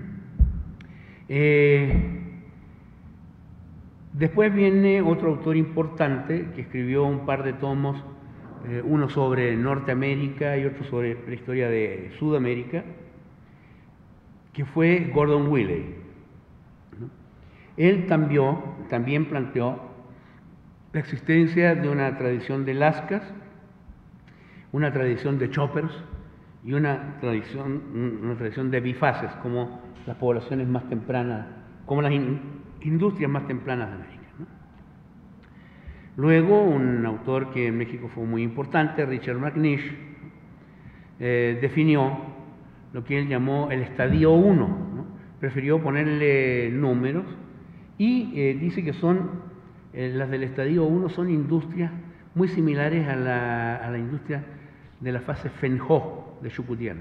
Speaker 4: eh, después viene otro autor importante que escribió un par de tomos, eh, uno sobre Norteamérica y otro sobre la historia de Sudamérica, que fue Gordon Willey. Él también, también planteó la existencia de una tradición de lascas, una tradición de choppers y una tradición, una tradición de bifaces, como las poblaciones más tempranas, como las in, industrias más tempranas de América, ¿no? Luego, un autor que en México fue muy importante, Richard McNish, eh, definió lo que él llamó el estadio uno, ¿no? Prefirió ponerle números, y eh, dice que son Eh, las del estadio uno son industrias muy similares a la, a la industria de la fase Fenjo de Chukutián.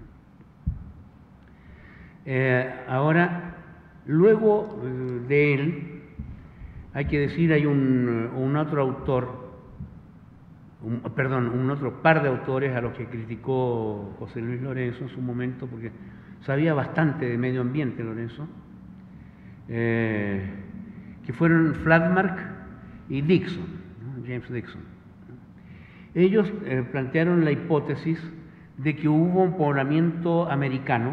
Speaker 4: Eh, ahora, luego eh, de él, hay que decir, hay un, un otro autor, un, perdón, un otro par de autores a los que criticó José Luis Lorenzo en su momento, porque sabía bastante de medio ambiente Lorenzo, eh, que fueron Fladmark y Dixon, ¿no? James Dixon. Ellos eh, plantearon la hipótesis de que hubo un poblamiento americano,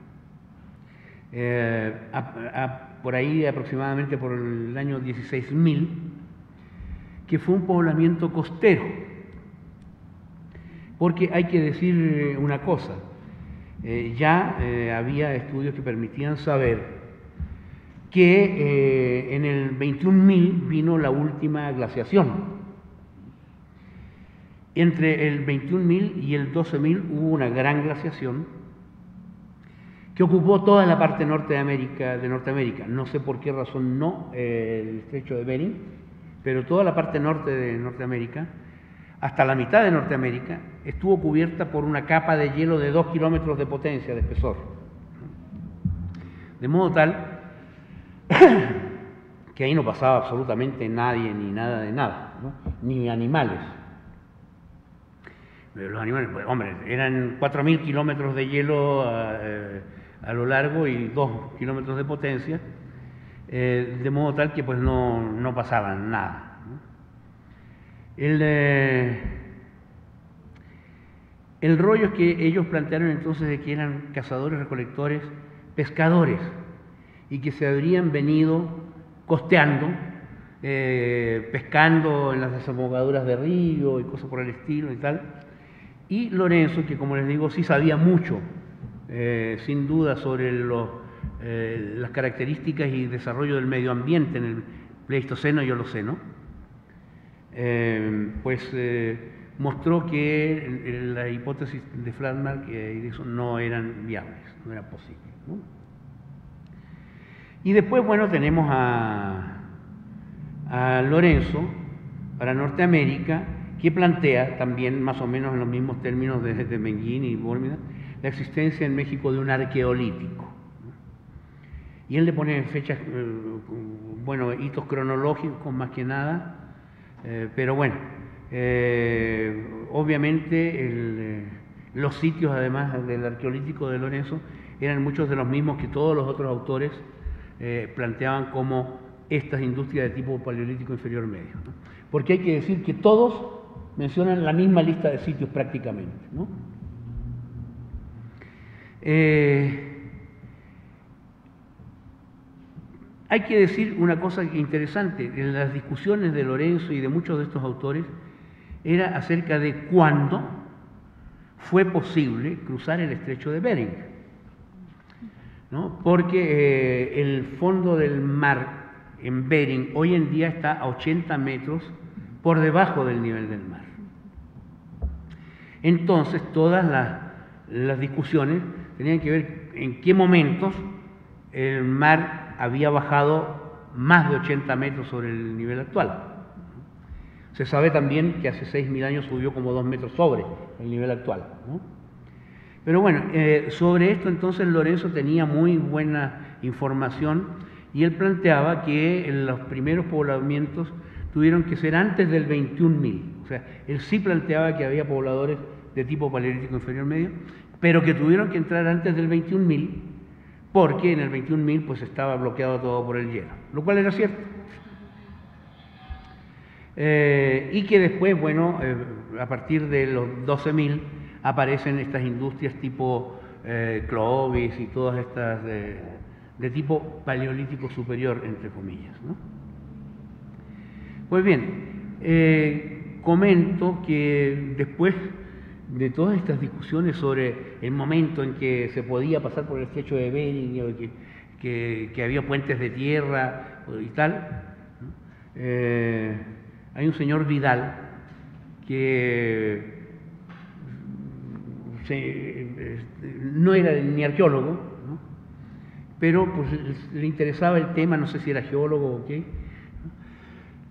Speaker 4: eh, a, a, por ahí aproximadamente por el año dieciséis mil, que fue un poblamiento costero. Porque hay que decir una cosa, eh, ya eh, había estudios que permitían saber que eh, en el veintiún mil vino la última glaciación. Entre el veintiún mil y el doce mil hubo una gran glaciación que ocupó toda la parte norte de América, de Norteamérica. No sé por qué razón no eh, el estrecho de Bering, pero toda la parte norte de Norteamérica, hasta la mitad de Norteamérica, estuvo cubierta por una capa de hielo de dos kilómetros de potencia, de espesor. De modo tal que ahí no pasaba absolutamente nadie, ni nada de nada, ¿no? Ni animales. Los animales, pues, hombre, eran cuatro mil kilómetros de hielo eh, a lo largo y dos kilómetros de potencia, eh, de modo tal que pues no, no pasaban nada, ¿no? El, eh, el rollo es que ellos plantearon entonces de que eran cazadores, recolectores, pescadores, y que se habrían venido costeando, eh, pescando en las desembocaduras de río y cosas por el estilo y tal. Y Lorenzo, que como les digo, sí sabía mucho, eh, sin duda, sobre los, eh, las características y desarrollo del medio ambiente en el Pleistoceno y Holoceno, eh, pues eh, mostró que la hipótesis de Fladmark y de eso no eran viables, no eran posibles, ¿no? Y después, bueno, tenemos a, a Lorenzo para Norteamérica, que plantea también más o menos en los mismos términos de, de Menguín y Bórmida la existencia en México de un arqueolítico, ¿no? Y él le pone fechas, eh, bueno, hitos cronológicos más que nada, eh, pero bueno, eh, obviamente el, eh, los sitios además del arqueolítico de Lorenzo eran muchos de los mismos que todos los otros autores eh, planteaban como estas industrias de tipo paleolítico inferior medio, ¿no? Porque hay que decir que todos mencionan la misma lista de sitios prácticamente, ¿no? Eh, hay que decir una cosa interesante, en las discusiones de Lorenzo y de muchos de estos autores era acerca de cuándo fue posible cruzar el estrecho de Bering, ¿no? Porque eh, el fondo del mar en Bering hoy en día está a ochenta metros por debajo del nivel del mar. Entonces, todas las, las discusiones tenían que ver en qué momentos el mar había bajado más de ochenta metros sobre el nivel actual. Se sabe también que hace seis mil años subió como dos metros sobre el nivel actual, ¿no? Pero bueno, eh, sobre esto entonces Lorenzo tenía muy buena información y él planteaba que los primeros poblamientos tuvieron que ser antes del veintiún mil. O sea, él sí planteaba que había pobladores de tipo paleolítico inferior medio, pero que tuvieron que entrar antes del veintiún mil, porque en el veintiún mil pues estaba bloqueado todo por el hielo, lo cual era cierto. Eh, y que después, bueno, eh, a partir de los doce mil aparecen estas industrias tipo eh, Clovis y todas estas de, de tipo paleolítico superior, entre comillas, ¿no? Pues bien, eh, comento que después de todas estas discusiones sobre el momento en que se podía pasar por el estrecho de Bering, que, que, que había puentes de tierra y tal, ¿no? eh, hay un señor Vidal que se, no era ni arqueólogo, ¿no? Pero pues le interesaba el tema, no sé si era geólogo o qué,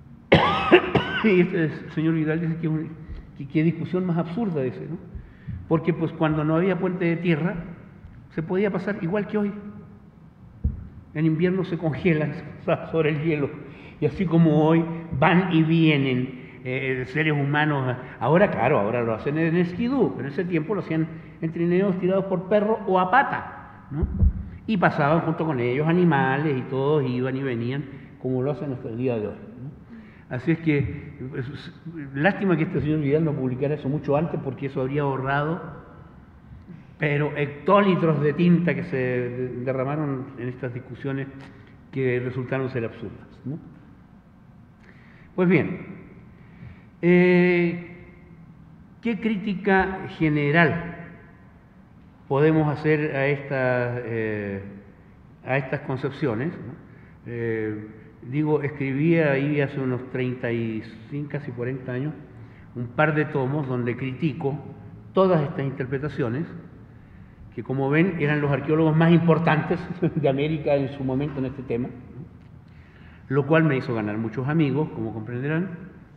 Speaker 4: Y este señor Vidal dice que, un, que qué discusión más absurda ese, ¿no? Porque pues cuando no había puente de tierra, se podía pasar igual que hoy. En invierno se congelan sobre el hielo, y así como hoy van y vienen eh, seres humanos. Ahora, claro, ahora lo hacen en esquidú, pero en ese tiempo lo hacían en trineos tirados por perro o a pata, ¿no? Y pasaban junto con ellos animales y todos iban y venían, como lo hacen hasta el día de hoy, ¿no? Así es que, es, lástima que este señor Vidal no publicara eso mucho antes, porque eso habría ahorrado, pero hectolitros de tinta que se derramaron en estas discusiones que resultaron ser absurdas, ¿no? Pues bien, eh, ¿qué crítica general podemos hacer a estas, eh, a estas concepciones, ¿no? Eh, digo, escribí ahí hace unos treinta y cinco, casi cuarenta años, un par de tomos donde critico todas estas interpretaciones, que como ven eran los arqueólogos más importantes de América en su momento en este tema, ¿no? Lo cual me hizo ganar muchos amigos, como comprenderán.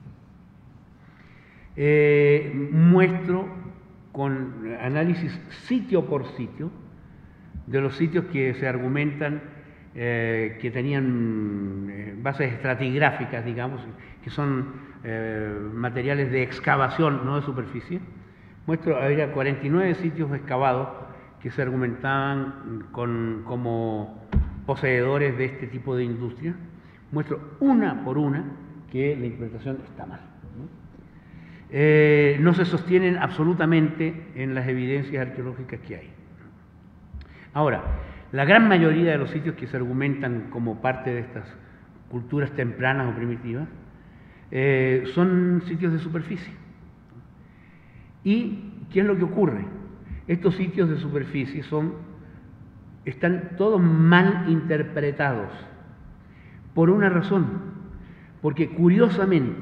Speaker 4: Eh, muestro con análisis sitio por sitio de los sitios que se argumentan eh, que tenían eh, bases estratigráficas, digamos, que son eh, materiales de excavación, no de superficie. Muestro, había cuarenta y nueve sitios excavados que se argumentaban con, como poseedores de este tipo de industria. Muestro una por una que la interpretación está mal, ¿no? Eh, no se sostienen absolutamente en las evidencias arqueológicas que hay. Ahora, la gran mayoría de los sitios que se argumentan como parte de estas culturas tempranas o primitivas eh, son sitios de superficie. ¿Y qué es lo que ocurre? Estos sitios de superficie son, están todos mal interpretados por una razón, porque curiosamente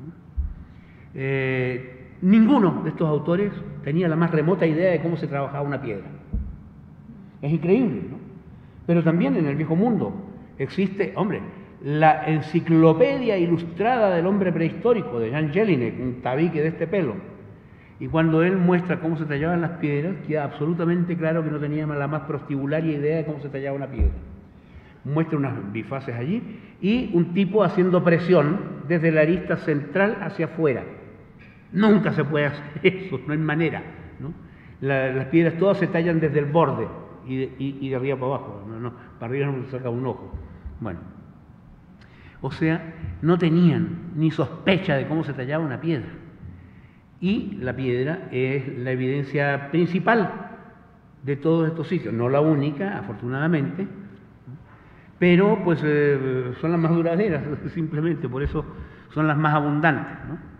Speaker 4: eh, ninguno de estos autores tenía la más remota idea de cómo se trabajaba una piedra. Es increíble, ¿no? Pero también en el viejo mundo existe, hombre, la enciclopedia ilustrada del hombre prehistórico de Jan Jelinek, un tabique de este pelo. Y cuando él muestra cómo se tallaban las piedras, queda absolutamente claro que no tenía la más prostibularia idea de cómo se tallaba una piedra. Muestra unas bifaces allí y un tipo haciendo presión desde la arista central hacia afuera. Nunca se puede hacer eso, no hay manera, ¿no? La, las piedras todas se tallan desde el borde y de, y, y de arriba para abajo, no, no, para arriba no se saca un ojo. Bueno, o sea, no tenían ni sospecha de cómo se tallaba una piedra. Y la piedra es la evidencia principal de todos estos sitios, no la única, afortunadamente, pero pues eh, son las más duraderas, simplemente, por eso son las más abundantes, ¿no?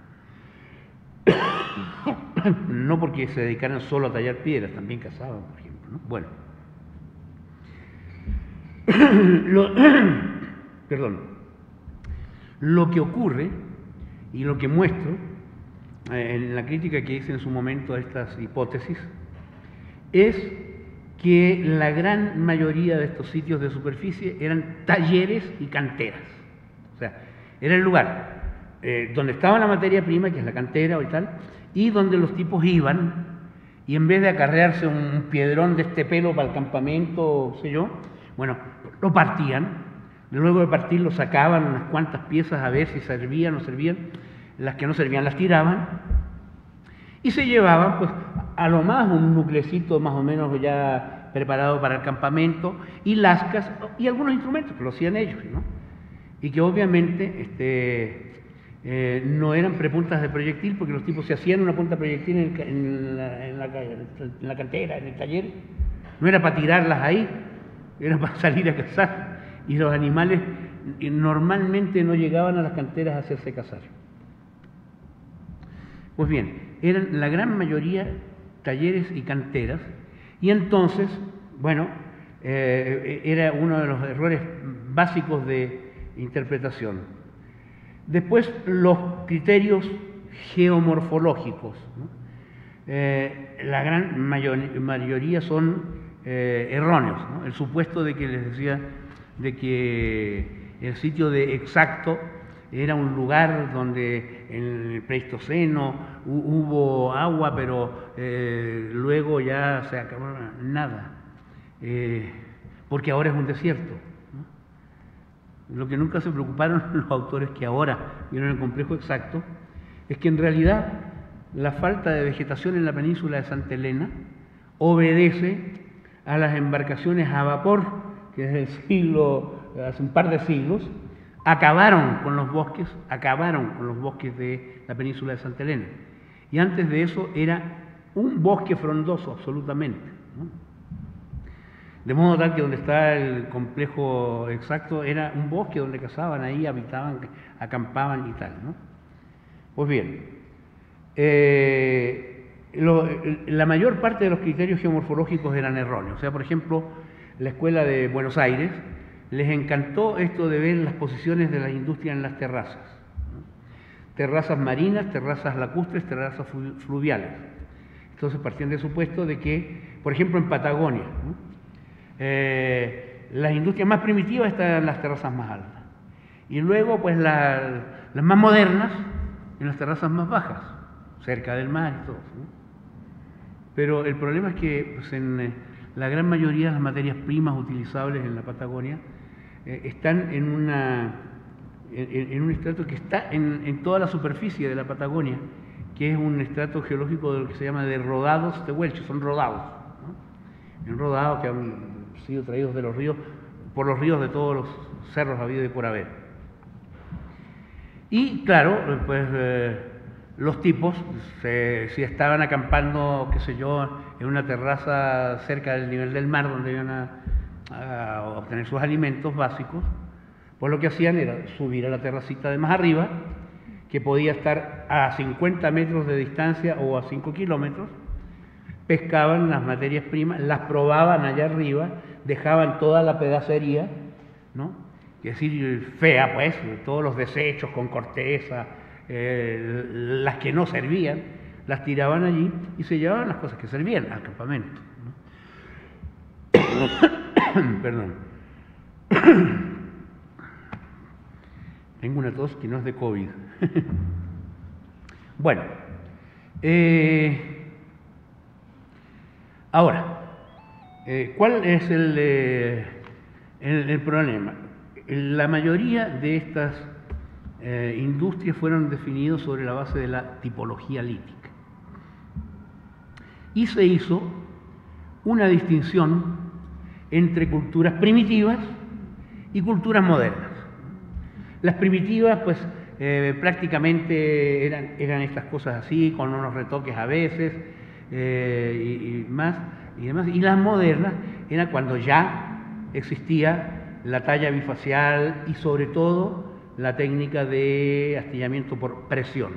Speaker 4: No porque se dedicaran solo a tallar piedras, también cazaban, por ejemplo, ¿no? Bueno. Lo, perdón. Lo que ocurre y lo que muestro eh, en la crítica que hice en su momento a estas hipótesis es que la gran mayoría de estos sitios de superficie eran talleres y canteras. O sea, era el lugar eh, donde estaba la materia prima, que es la cantera o y tal, y donde los tipos iban, y en vez de acarrearse un piedrón de este pelo para el campamento, o sé yo, bueno, lo partían, luego de partir lo sacaban unas cuantas piezas a ver si servían o no servían, las que no servían las tiraban, y se llevaban, pues, a lo más un nuclecito más o menos ya preparado para el campamento, y lascas, y algunos instrumentos que lo hacían ellos, ¿no? Y que obviamente este, eh, no eran prepuntas de proyectil, porque los tipos se hacían una punta de proyectil en, el, en, la, en, la, en la cantera, en el taller, no era para tirarlas ahí, era para salir a cazar, y los animales normalmente no llegaban a las canteras a hacerse cazar. Pues bien, eran la gran mayoría talleres y canteras, y entonces, bueno, eh, era uno de los errores básicos de interpretación. Después, los criterios geomorfológicos, ¿no? Eh, la gran mayor, mayoría son eh, erróneos, ¿no? El supuesto de que les decía de que el sitio de exacto era un lugar donde en el Pleistoceno hubo agua, pero eh, luego ya se acabó nada, eh, porque ahora es un desierto, ¿no? Lo que nunca se preocuparon los autores que ahora vieron el complejo exacto es que en realidad la falta de vegetación en la península de Santa Elena obedece a las embarcaciones a vapor que desde el siglo, hace un par de siglos, acabaron con los bosques, acabaron con los bosques de la península de Santa Elena. Y antes de eso era un bosque frondoso, absolutamente, ¿no? De modo tal que donde está el complejo exacto era un bosque donde cazaban ahí, habitaban, acampaban y tal, ¿no? Pues bien, eh, lo, la mayor parte de los criterios geomorfológicos eran erróneos. O sea, por ejemplo, la Escuela de Buenos Aires les encantó esto de ver las posiciones de la industria en las terrazas, ¿no? Terrazas marinas, terrazas lacustres, terrazas fluviales. Entonces partían del supuesto de que, por ejemplo, en Patagonia, ¿no? eh, las industrias más primitivas están en las terrazas más altas, y luego pues la, las más modernas en las terrazas más bajas, cerca del mar y todo, ¿no? Pero el problema es que pues, en eh, la gran mayoría de las materias primas utilizables en la Patagonia eh, están en, una, en, en un estrato que está en, en toda la superficie de la Patagonia, que es un estrato geológico de lo que se llama de rodados tehuelches, son rodados, ¿no? En rodados que han sido traídos de los ríos, por los ríos de todos los cerros habidos y por haber. Y claro, pues eh, los tipos, se, si estaban acampando, qué sé yo, en una terraza cerca del nivel del mar donde iban a, a obtener sus alimentos básicos, pues lo que hacían era subir a la terracita de más arriba, que podía estar a cincuenta metros de distancia o a cinco kilómetros, pescaban las materias primas, las probaban allá arriba, dejaban toda la pedacería, ¿no? Es decir, fea, pues, todos los desechos con corteza, eh, las que no servían, las tiraban allí y se llevaban las cosas que servían al campamento, ¿no? Perdón. Tengo una tos que no es de COVID. Bueno, eh, ahora, eh, ¿cuál es el, eh, el, el problema? La mayoría de estas eh, industrias fueron definidas sobre la base de la tipología lítica. Y se hizo una distinción entre culturas primitivas y culturas modernas. Las primitivas, pues, eh, prácticamente eran, eran estas cosas así, con unos retoques a veces, eh, y, y más, y demás. Y las modernas eran cuando ya existía la talla bifacial y sobre todo la técnica de astillamiento por presión.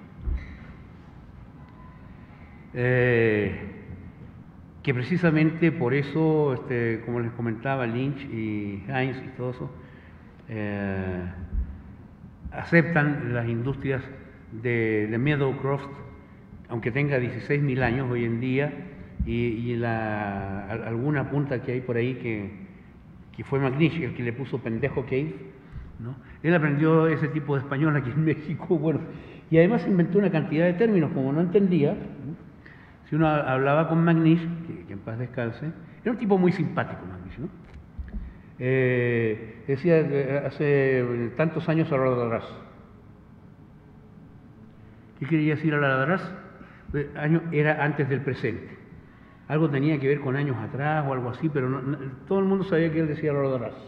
Speaker 4: Eh, que precisamente por eso, este, como les comentaba Lynch y Heinz y todo eso, eh, aceptan las industrias de, de Meadowcroft, aunque tenga dieciséis mil años hoy en día, y, y la, alguna punta que hay por ahí que que fue McNish el que le puso pendejo Cave, ¿no? Él aprendió ese tipo de español aquí en México, bueno, y además inventó una cantidad de términos, como no entendía, ¿no? Si uno hablaba con McNish, que, que en paz descanse, era un tipo muy simpático McNish, ¿no? Eh, decía eh, hace tantos años a la atrás. ¿Qué quería decir a la atrás? Año, era antes del presente. Algo tenía que ver con años atrás o algo así, pero no, no, todo el mundo sabía que él decía lo de atrás.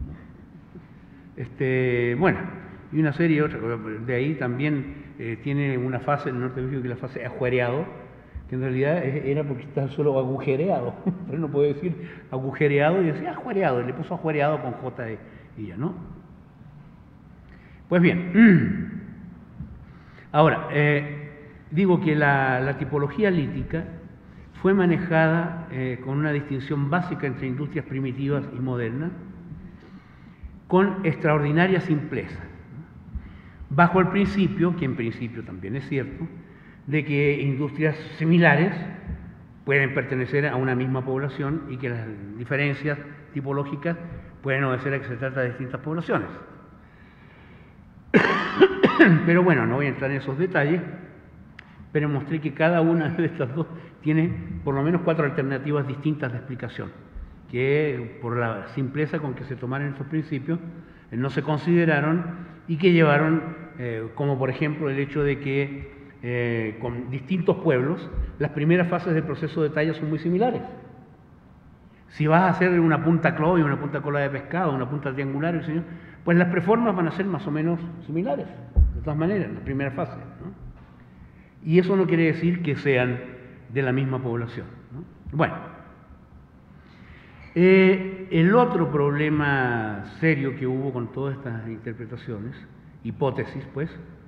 Speaker 4: Este, bueno, y una serie otra, de ahí también eh, tiene una fase en el norte de México que es la fase ajuareado, que en realidad era porque está solo agujereado, pero él no puede decir agujereado y decía ajuareado, y le puso ajuareado con J y ya, ¿no? Pues bien, ahora, eh, digo que la, la tipología lítica fue manejada eh, con una distinción básica entre industrias primitivas y modernas, con extraordinaria simpleza, ¿no? Bajo el principio, que en principio también es cierto, de que industrias similares pueden pertenecer a una misma población y que las diferencias tipológicas pueden obedecer a que se trata de distintas poblaciones. Pero bueno, no voy a entrar en esos detalles, pero mostré que cada una de estas dos tiene por lo menos cuatro alternativas distintas de explicación, que por la simpleza con que se tomaron estos principios eh, no se consideraron y que llevaron, eh, como por ejemplo el hecho de que eh, con distintos pueblos las primeras fases del proceso de talla son muy similares. Si vas a hacer una punta clovis, una punta cola de pescado, una punta triangular, pues las preformas van a ser más o menos similares, de todas maneras, en la primera fase, ¿no? Y eso no quiere decir que sean de la misma población, ¿no? Bueno, eh, el otro problema serio que hubo con todas estas interpretaciones, hipótesis, pues,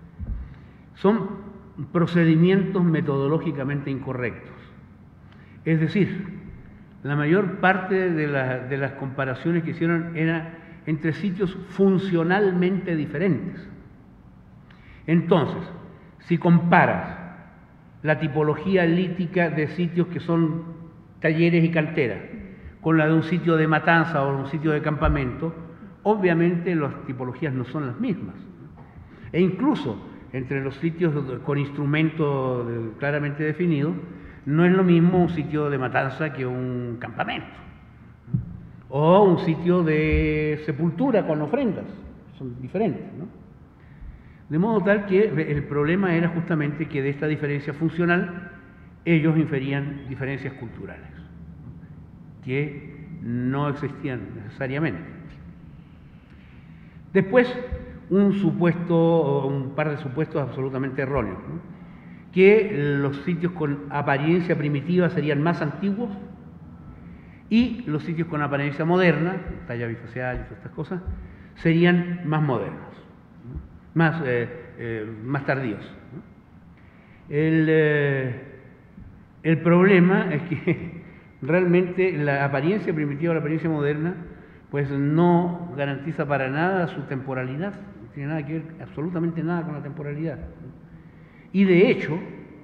Speaker 4: son procedimientos metodológicamente incorrectos. Es decir, la mayor parte de, la, de las comparaciones que hicieron era entre sitios funcionalmente diferentes. Entonces, si comparas la tipología lítica de sitios que son talleres y canteras con la de un sitio de matanza o un sitio de campamento, obviamente las tipologías no son las mismas. E incluso entre los sitios con instrumentos claramente definidos, no es lo mismo un sitio de matanza que un campamento, o un sitio de sepultura con ofrendas, son diferentes, ¿no? De modo tal que el problema era justamente que de esta diferencia funcional ellos inferían diferencias culturales, que no existían necesariamente. Después, un supuesto, o un par de supuestos absolutamente erróneos, ¿no? Que los sitios con apariencia primitiva serían más antiguos y los sitios con apariencia moderna, talla bifacial y todas estas cosas, serían más modernos, ¿no? más, eh, eh, más tardíos, ¿no? El, eh, el problema es que realmente la apariencia primitiva o la apariencia moderna pues no garantiza para nada su temporalidad, no tiene nada que ver, absolutamente nada con la temporalidad. Y de hecho,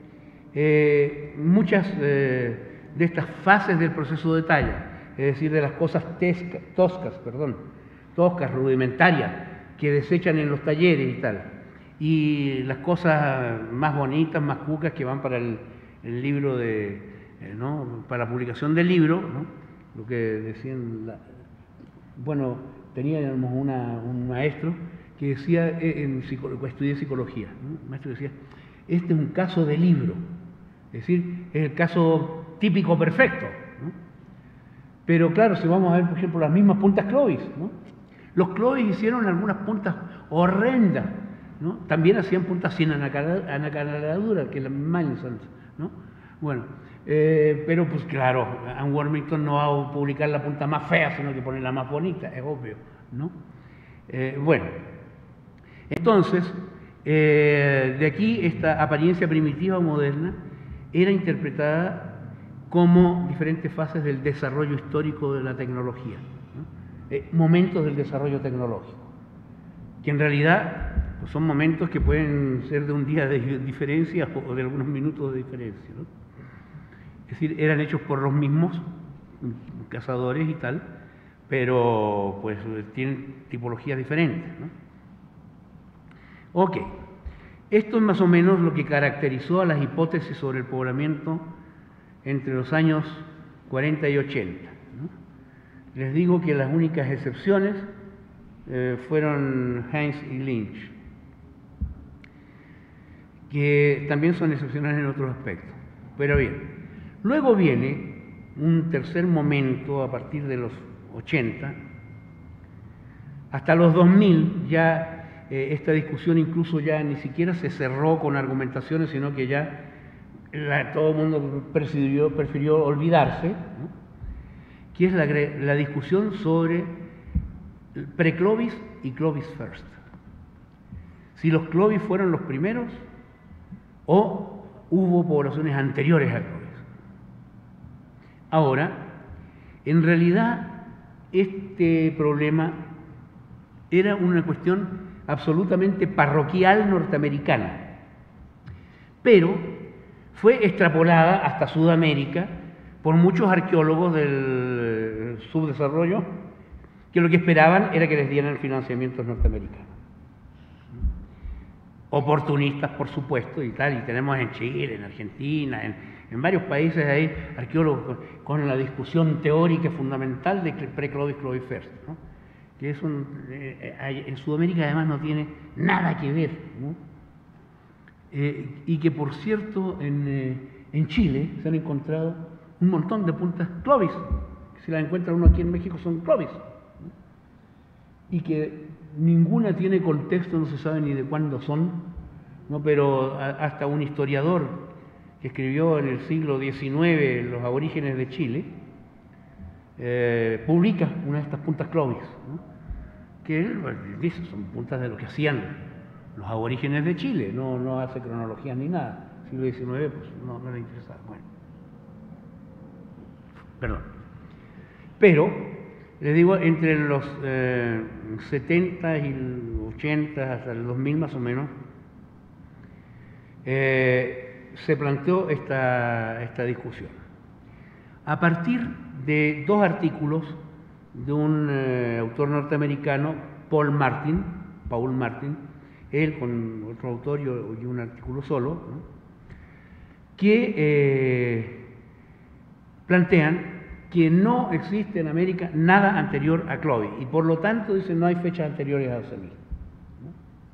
Speaker 4: eh, muchas eh, de estas fases del proceso de talla, es decir, de las cosas tesca, toscas, perdón, toscas, rudimentarias, que desechan en los talleres y tal, y las cosas más bonitas, más cucas que van para el, el libro de, eh, ¿no? para la publicación del libro, ¿no? Lo que decían, la, bueno, teníamos una, un maestro que decía, en, en, estudié psicología, ¿no? El maestro decía, este es un caso de libro, es decir, es el caso típico perfecto, ¿no? Pero claro, si vamos a ver, por ejemplo, las mismas puntas Clovis, ¿no? Los Clovis hicieron algunas puntas horrendas, ¿no? También hacían puntas sin anacanaladura, que las Manson, ¿no? Bueno, eh, pero pues claro, Anne Wormington no va a publicar la punta más fea, sino que pone la más bonita, es obvio, ¿no? Eh, bueno, entonces, eh, de aquí esta apariencia primitiva o moderna era interpretada como diferentes fases del desarrollo histórico de la tecnología, ¿no? eh, momentos del desarrollo tecnológico, que en realidad pues, son momentos que pueden ser de un día de diferencia o de algunos minutos de diferencia, ¿no? Es decir, eran hechos por los mismos cazadores y tal, pero pues tienen tipologías diferentes, ¿no? Ok, esto es más o menos lo que caracterizó a las hipótesis sobre el poblamiento entre los años cuarenta y ochenta, ¿no? Les digo que las únicas excepciones eh, fueron Heinz y Lynch, que también son excepcionales en otros aspectos. Pero bien, luego viene un tercer momento a partir de los ochenta, hasta los dos mil ya eh, esta discusión incluso ya ni siquiera se cerró con argumentaciones, sino que ya la, todo el mundo prefirió, prefirió olvidarse, ¿no? Que es la, la discusión sobre pre-Clovis y Clovis first. Si los Clovis fueron los primeros o hubo poblaciones anteriores a Clovis. Ahora, en realidad, este problema era una cuestión absolutamente parroquial norteamericana, pero fue extrapolada hasta Sudamérica por muchos arqueólogos del subdesarrollo que lo que esperaban era que les dieran financiamientos norteamericanos. oportunistas, por supuesto, y tal, y tenemos en Chile, en Argentina, en, en varios países hay arqueólogos con, con la discusión teórica fundamental de pre-Clovis, Clovis first, ¿no? Que es un, eh, hay, en Sudamérica además no tiene nada que ver, ¿no? Eh, y que por cierto en, eh, en Chile se han encontrado un montón de puntas Clovis, que si las encuentra uno aquí en México son Clovis, ¿no? Y que ninguna tiene contexto, no se sabe ni de cuándo son, ¿no? Pero a, hasta un historiador que escribió en el siglo diecinueve Los aborígenes de Chile, eh, publica una de estas puntas Clovis, ¿no? Que bueno, dice, son puntas de lo que hacían los aborígenes de Chile, no, no hace cronología ni nada. Siglo diecinueve, pues no, no le interesaba. Bueno, perdón. Pero, les digo, entre los eh, setenta y ochenta, hasta el dos mil más o menos, eh, se planteó esta, esta discusión. A partir de dos artículos de un eh, autor norteamericano, Paul Martin, Paul Martin, él con otro autor y un artículo solo, ¿no? que eh, plantean que no existe en América nada anterior a Clovis, y por lo tanto dicen no hay fechas anteriores a doce mil. ¿No?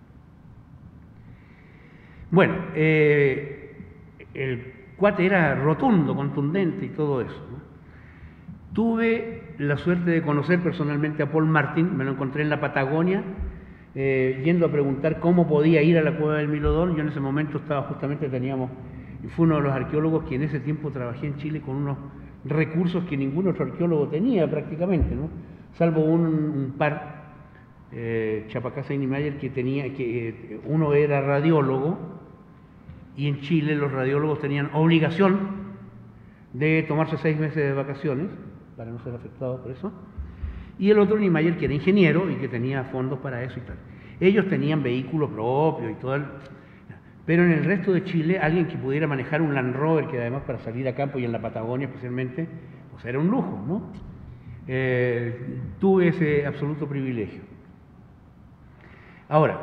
Speaker 4: Bueno, eh, el cuate era rotundo, contundente y todo eso, ¿no? Tuve la suerte de conocer personalmente a Paul Martin, me lo encontré en la Patagonia, eh, yendo a preguntar cómo podía ir a la Cueva del Milodón. Yo en ese momento estaba justamente, teníamos, y fue uno de los arqueólogos que en ese tiempo trabajé en Chile con unos recursos que ningún otro arqueólogo tenía prácticamente, ¿no? Salvo un, un par, eh, Chapacasa y Niemeyer, que tenía, que eh, uno era radiólogo, y en Chile los radiólogos tenían obligación de tomarse seis meses de vacaciones, para no ser afectados por eso, y el otro Niemeyer, que era ingeniero y que tenía fondos para eso y tal. Ellos tenían vehículos propios y todo, el... pero en el resto de Chile, alguien que pudiera manejar un Land Rover, que además para salir a campo y en la Patagonia especialmente, pues era un lujo, ¿no? Eh, tuve ese absoluto privilegio. Ahora,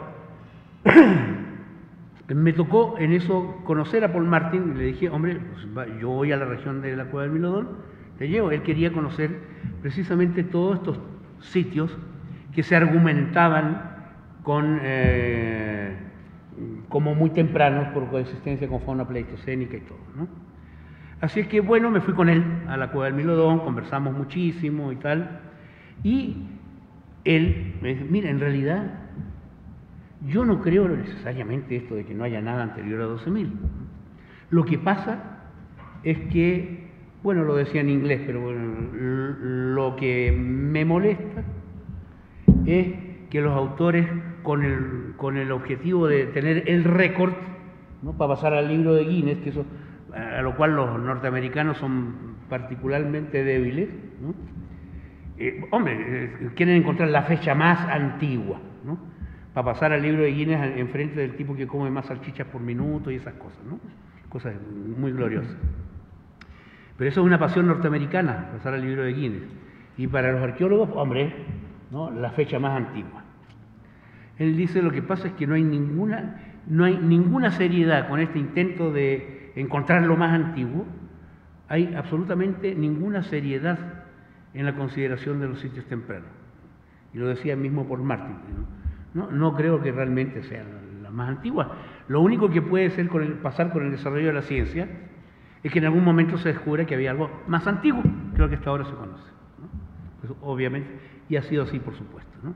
Speaker 4: me tocó en eso conocer a Paul Martin y le dije, hombre, pues yo voy a la región de la Cueva del Milodón, te llevo. Él quería conocer precisamente todos estos sitios que se argumentaban con, eh, como muy tempranos por coexistencia con fauna pleistocénica y todo, ¿no? Así es que bueno, me fui con él a la Cueva del Milodón, conversamos muchísimo y tal, y él me dice, mira, en realidad yo no creo necesariamente esto de que no haya nada anterior a doce mil. Lo que pasa es que, bueno, lo decía en inglés, pero bueno, lo que me molesta es que los autores, con el, con el objetivo de tener el récord, ¿no?, para pasar al libro de Guinness, que eso, a lo cual los norteamericanos son particularmente débiles, ¿no? Eh, hombre, eh, quieren encontrar la fecha más antigua, ¿no?, para pasar al libro de Guinness enfrente del tipo que come más salchichas por minuto y esas cosas, ¿no? Cosas muy gloriosas. Pero eso es una pasión norteamericana, pasar al libro de Guinness. Y para los arqueólogos, hombre, ¿no?, la fecha más antigua. Él dice, lo que pasa es que no hay ninguna, no hay ninguna seriedad con este intento de encontrar lo más antiguo. Hay absolutamente ninguna seriedad en la consideración de los sitios tempranos. Y lo decía mismo por Martin, ¿no? No, no creo que realmente sea la más antigua. Lo único que puede ser con el, pasar con el desarrollo de la ciencia es que en algún momento se descubre que había algo más antiguo que lo que hasta ahora se conoce, ¿no? Pues, obviamente, y ha sido así, por supuesto, ¿no?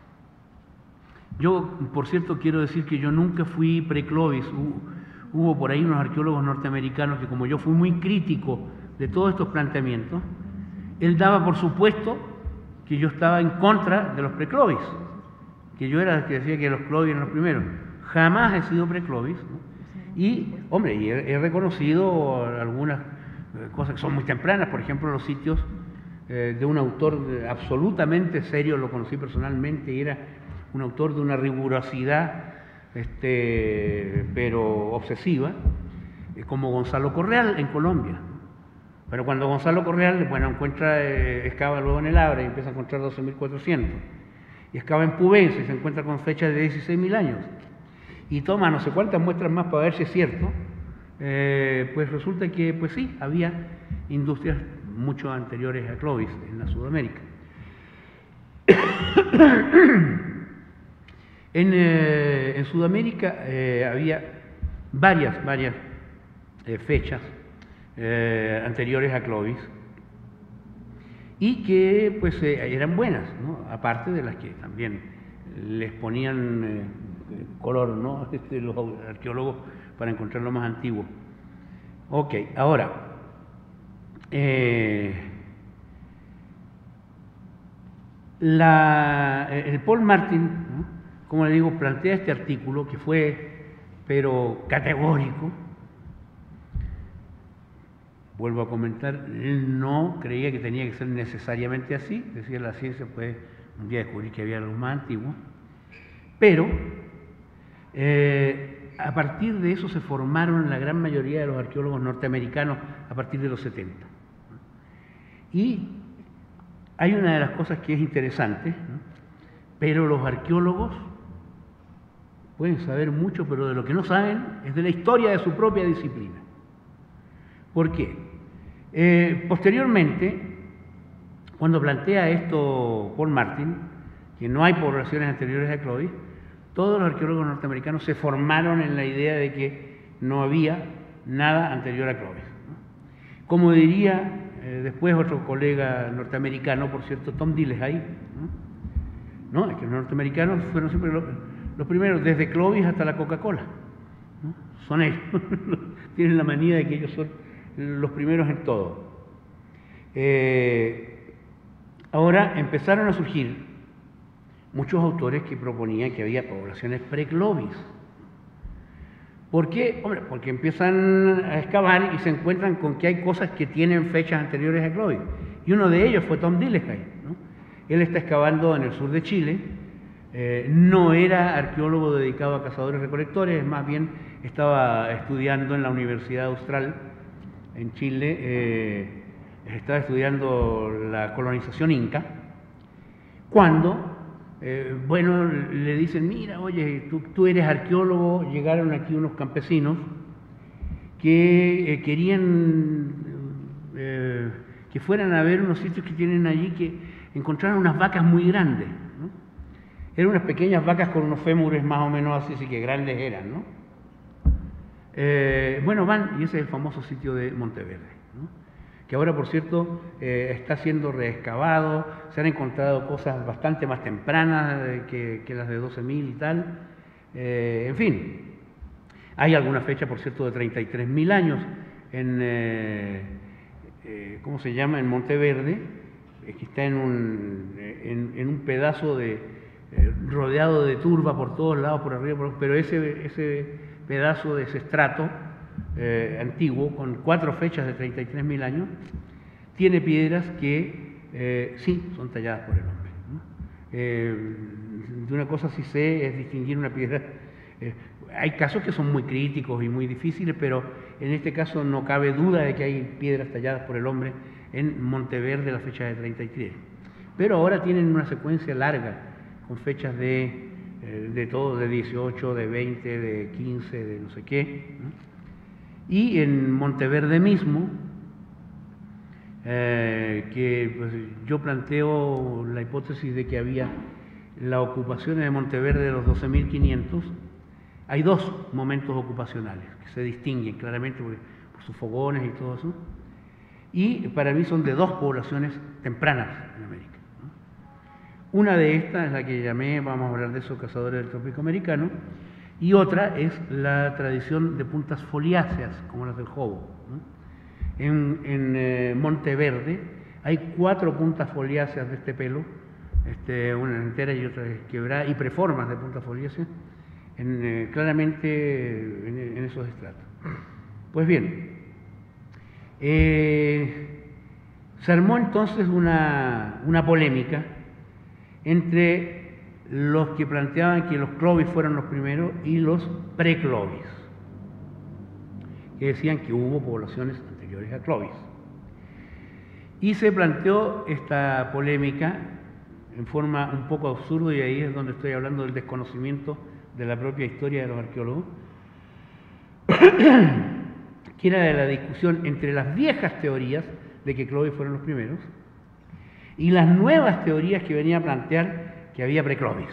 Speaker 4: Yo, por cierto, quiero decir que yo nunca fui pre-Clovis. Hubo, hubo por ahí unos arqueólogos norteamericanos que, como yo fui muy crítico de todos estos planteamientos, él daba por supuesto que yo estaba en contra de los pre-Clovis, que yo era el que decía que los Clovis eran los primeros. Jamás he sido pre-Clovis, ¿no? Y, hombre, y he, he reconocido algunas cosas que son muy tempranas, por ejemplo, los sitios eh, de un autor absolutamente serio, lo conocí personalmente, y era un autor de una rigurosidad, este, pero obsesiva, eh, como Gonzalo Correal en Colombia. Pero cuando Gonzalo Correal, bueno, encuentra, eh, excava luego en el Abra y empieza a encontrar doce mil cuatrocientos, y excava en Pubens y se encuentra con fechas de dieciséis mil años. y toma no sé cuántas muestras más para ver si es cierto, eh, pues resulta que pues sí, había industrias mucho anteriores a Clovis en la Sudamérica. En, eh, en Sudamérica eh, había varias, varias eh, fechas eh, anteriores a Clovis y que pues eh, eran buenas, ¿no? Aparte de las que también les ponían eh, color, ¿no? Este, los arqueólogos para encontrar lo más antiguo. Ok, ahora, eh, la, el Paul Martin, ¿no?, como le digo, plantea este artículo que fue, pero categórico. Vuelvo a comentar, él no creía que tenía que ser necesariamente así, decía la ciencia puede un día descubrir que había algo más antiguo, pero eh, a partir de eso se formaron la gran mayoría de los arqueólogos norteamericanos a partir de los setenta. Y hay una de las cosas que es interesante, ¿no?, pero los arqueólogos pueden saber mucho, pero de lo que no saben es de la historia de su propia disciplina. ¿Por qué? Eh, posteriormente, cuando plantea esto Paul Martin, que no hay poblaciones anteriores a Clovis, todos los arqueólogos norteamericanos se formaron en la idea de que no había nada anterior a Clovis, ¿no? Como diría eh, después otro colega norteamericano, por cierto, Tom Dillehay, ¿no? ¿No? Es que los norteamericanos fueron siempre los, los primeros, desde Clovis hasta la Coca-Cola, ¿no? Son ellos, tienen la manía de que ellos son los primeros en todo. Eh, ahora empezaron a surgir muchos autores que proponían que había poblaciones pre-Clovis. ¿Por qué? Hombre, porque empiezan a excavar y se encuentran con que hay cosas que tienen fechas anteriores a Clovis. Y uno de ellos fue Tom Dillehay, ¿no? Él está excavando en el sur de Chile, eh, no era arqueólogo dedicado a cazadores-recolectores, más bien estaba estudiando en la Universidad Austral en Chile, eh, estaba estudiando la colonización inca, cuando, eh, bueno, le dicen, mira, oye, tú, tú eres arqueólogo, llegaron aquí unos campesinos que eh, querían eh, que fueran a ver unos sitios que tienen allí, que encontraron unas vacas muy grandes, ¿no? Eran unas pequeñas vacas con unos fémures más o menos así, así que grandes eran, ¿no? Eh, bueno, van, y ese es el famoso sitio de Monteverde, ¿no?, que ahora, por cierto, eh, está siendo reexcavado, se han encontrado cosas bastante más tempranas eh, que, que las de doce mil y tal, eh, en fin, hay alguna fecha, por cierto, de treinta y tres mil años en, eh, eh, ¿cómo se llama?, en Monteverde, eh, que está en un, en, en un pedazo de, eh, rodeado de turba por todos lados, por arriba, por, pero ese, ese pedazo de ese estrato eh, antiguo, con cuatro fechas de treinta y tres mil años, tiene piedras que eh, sí son talladas por el hombre, ¿no? Eh, de una cosa sí sé es distinguir una piedra. Eh, hay casos que son muy críticos y muy difíciles, pero en este caso no cabe duda de que hay piedras talladas por el hombre en Monteverde la fecha de treinta y tres. Pero ahora tienen una secuencia larga, con fechas de, eh, de todo, de dieciocho, de veinte, de quince, de no sé qué, ¿no? Y en Monteverde mismo, eh, que pues, yo planteo la hipótesis de que había la ocupación de Monteverde de los doce mil quinientos, hay dos momentos ocupacionales que se distinguen claramente por, por sus fogones y todo eso, y para mí son de dos poblaciones tempranas en América, ¿no? Una de estas es la que llamé, vamos a hablar de eso, cazadores del trópico americano, y otra es la tradición de puntas foliáceas, como las del Jobo, ¿no? En, en eh, Monteverde hay cuatro puntas foliáceas de este pelo, este, una entera y otra quebrada, y preformas de puntas foliáceas, en, eh, claramente en, en esos estratos. Pues bien, eh, se armó entonces una, una polémica entre los que planteaban que los Clovis fueron los primeros y los pre-Clovis, que decían que hubo poblaciones anteriores a Clovis. Y se planteó esta polémica en forma un poco absurda, y ahí es donde estoy hablando del desconocimiento de la propia historia de los arqueólogos, que era de la discusión entre las viejas teorías de que Clovis fueron los primeros y las nuevas teorías que venía a plantear que había pre-Clovis.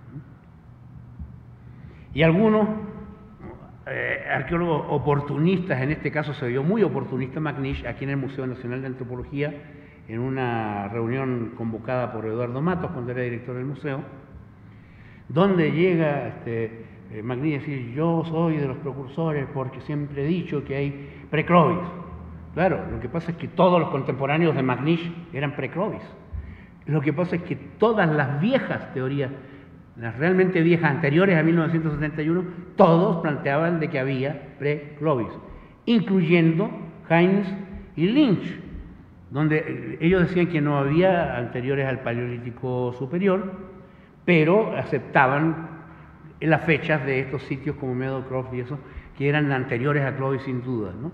Speaker 4: Y algunos eh, arqueólogos oportunistas, en este caso se vio muy oportunista McNish, aquí en el Museo Nacional de Antropología, en una reunión convocada por Eduardo Matos cuando era director del museo, donde llega este, eh, McNish a decir: yo soy de los precursores porque siempre he dicho que hay pre-Clovis. Claro, lo que pasa es que todos los contemporáneos de McNish eran pre-Clovis. Lo que pasa es que todas las viejas teorías, las realmente viejas anteriores a mil novecientos setenta y uno, todos planteaban de que había pre-Clovis, incluyendo Hines y Lynch, donde ellos decían que no había anteriores al Paleolítico Superior, pero aceptaban las fechas de estos sitios como Meadowcroft y eso, que eran anteriores a Clovis sin duda, ¿no?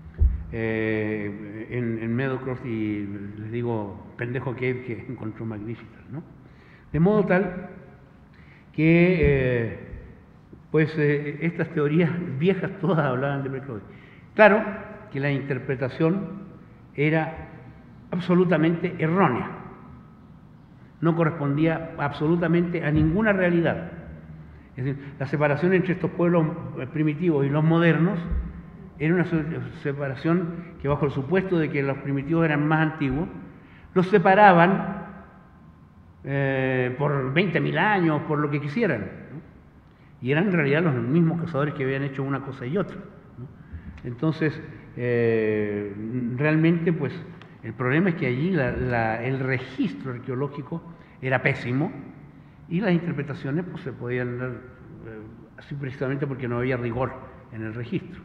Speaker 4: Eh, en, en Meadowcroft y les digo pendejo Cave que encontró McNish, ¿no? De modo tal que eh, pues eh, estas teorías viejas todas hablaban de pre-Clovis. Claro que la interpretación era absolutamente errónea, no correspondía absolutamente a ninguna realidad. Es decir, la separación entre estos pueblos primitivos y los modernos era una separación que, bajo el supuesto de que los primitivos eran más antiguos, los separaban eh, por veinte mil años, por lo que quisieran, ¿no? Y eran en realidad los mismos cazadores que habían hecho una cosa y otra, ¿no? Entonces, eh, realmente, pues, el problema es que allí la, la, el registro arqueológico era pésimo y las interpretaciones pues, se podían dar eh, así precisamente porque no había rigor en el registro.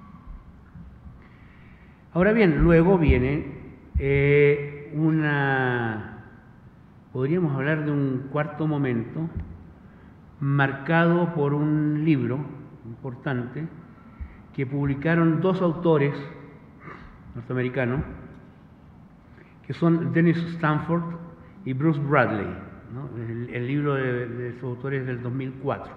Speaker 4: Ahora bien, luego viene eh, una, podríamos hablar de un cuarto momento marcado por un libro importante que publicaron dos autores norteamericanos, que son Dennis Stanford y Bruce Bradley, ¿no? el, el libro de, de esos autores es del dos mil cuatro.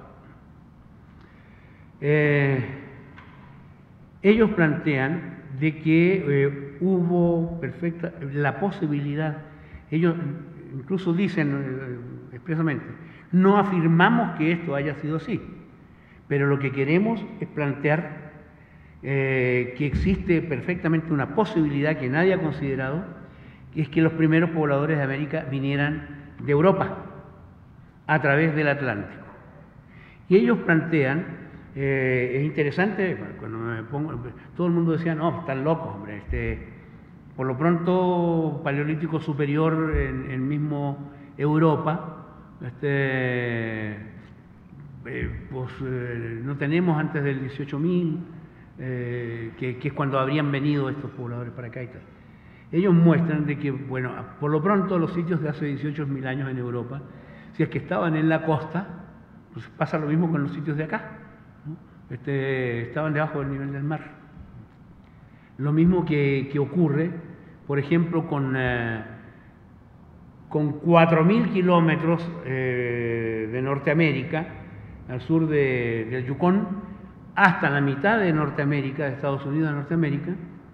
Speaker 4: Eh, ellos plantean de que eh, hubo perfecta la posibilidad, ellos incluso dicen eh, expresamente, no afirmamos que esto haya sido así, pero lo que queremos es plantear eh, que existe perfectamente una posibilidad que nadie ha considerado, que es que los primeros pobladores de América vinieran de Europa a través del Atlántico. Y ellos plantean, Eh, es interesante, cuando me pongo, todo el mundo decía, no, están locos, hombre, este, por lo pronto Paleolítico Superior en, en mismo Europa, este, eh, pues eh, no tenemos antes del dieciocho mil, eh, que, que es cuando habrían venido estos pobladores para acá y tal. Ellos muestran de que, bueno, por lo pronto los sitios de hace dieciocho mil años en Europa, si es que estaban en la costa, pues pasa lo mismo con los sitios de acá. Este, estaban debajo del nivel del mar. Lo mismo que, que ocurre, por ejemplo, con, eh, con cuatro mil kilómetros eh, de Norteamérica, al sur de, del Yukón, hasta la mitad de Norteamérica, de Estados Unidos de Norteamérica,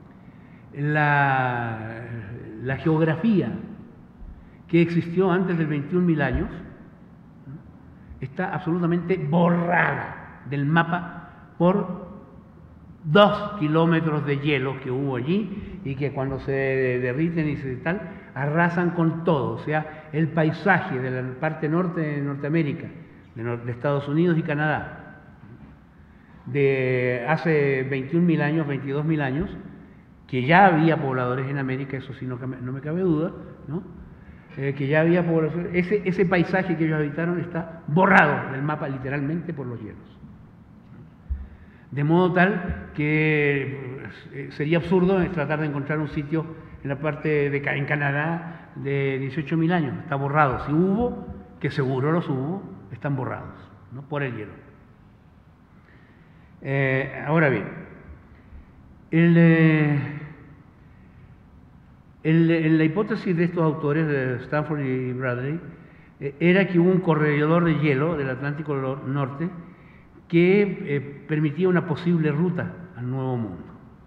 Speaker 4: la, la geografía que existió antes del veintiún mil años está absolutamente borrada del mapa por dos kilómetros de hielo que hubo allí y que cuando se derriten y se tal, arrasan con todo. O sea, el paisaje de la parte norte de Norteamérica, de, de Estados Unidos y Canadá, de hace veintiún mil años, veintidós mil años, que ya había pobladores en América, eso sí no, no me cabe duda, ¿no? Eh, que ya había población, ese, ese paisaje que ellos habitaron está borrado del mapa literalmente por los hielos. De modo tal que eh, sería absurdo tratar de encontrar un sitio en la parte de en Canadá de dieciocho mil años, está borrado. Si hubo, que seguro los hubo, están borrados, ¿no? Por el hielo. Eh, ahora bien, el, eh, el, el, la hipótesis de estos autores, de Stanford y Bradley, eh, era que hubo un corredor de hielo del Atlántico Norte que eh, permitía una posible ruta al Nuevo Mundo.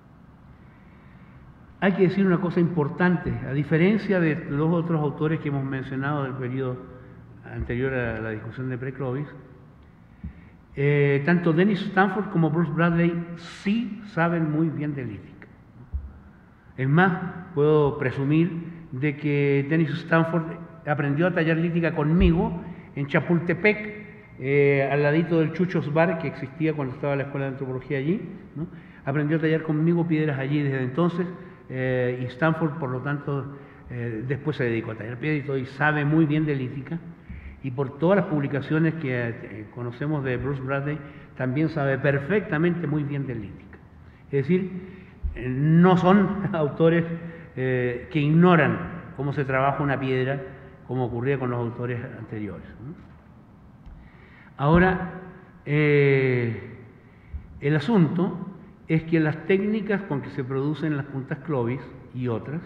Speaker 4: Hay que decir una cosa importante, a diferencia de los otros autores que hemos mencionado del periodo anterior a la discusión de pre-Clovis, eh, tanto Dennis Stanford como Bruce Bradley sí saben muy bien de lítica. Es más, puedo presumir de que Dennis Stanford aprendió a tallar lítica conmigo en Chapultepec, eh, al ladito del Chuchos Bar, que existía cuando estaba la Escuela de Antropología allí, ¿no? Aprendió a tallar conmigo piedras allí desde entonces, eh, y Stanford, por lo tanto, eh, después se dedicó a tallar piedras y todo, y sabe muy bien de lítica, y por todas las publicaciones que eh, conocemos de Bruce Bradley, también sabe perfectamente muy bien de lítica. Es decir, eh, no son autores eh, que ignoran cómo se trabaja una piedra, como ocurría con los autores anteriores, ¿no? Ahora, eh, el asunto es que las técnicas con que se producen las puntas Clovis y otras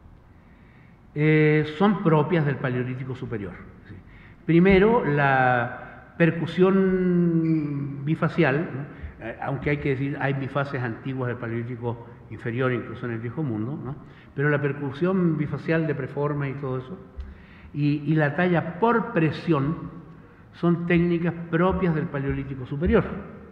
Speaker 4: eh, son propias del Paleolítico Superior. ¿Sí? Primero, la percusión bifacial, ¿no? eh, aunque hay que decir, hay bifaces antiguas del Paleolítico Inferior, incluso en el Viejo Mundo, ¿no? Pero la percusión bifacial de preforma y todo eso, y, y la talla por presión, son técnicas propias del Paleolítico Superior.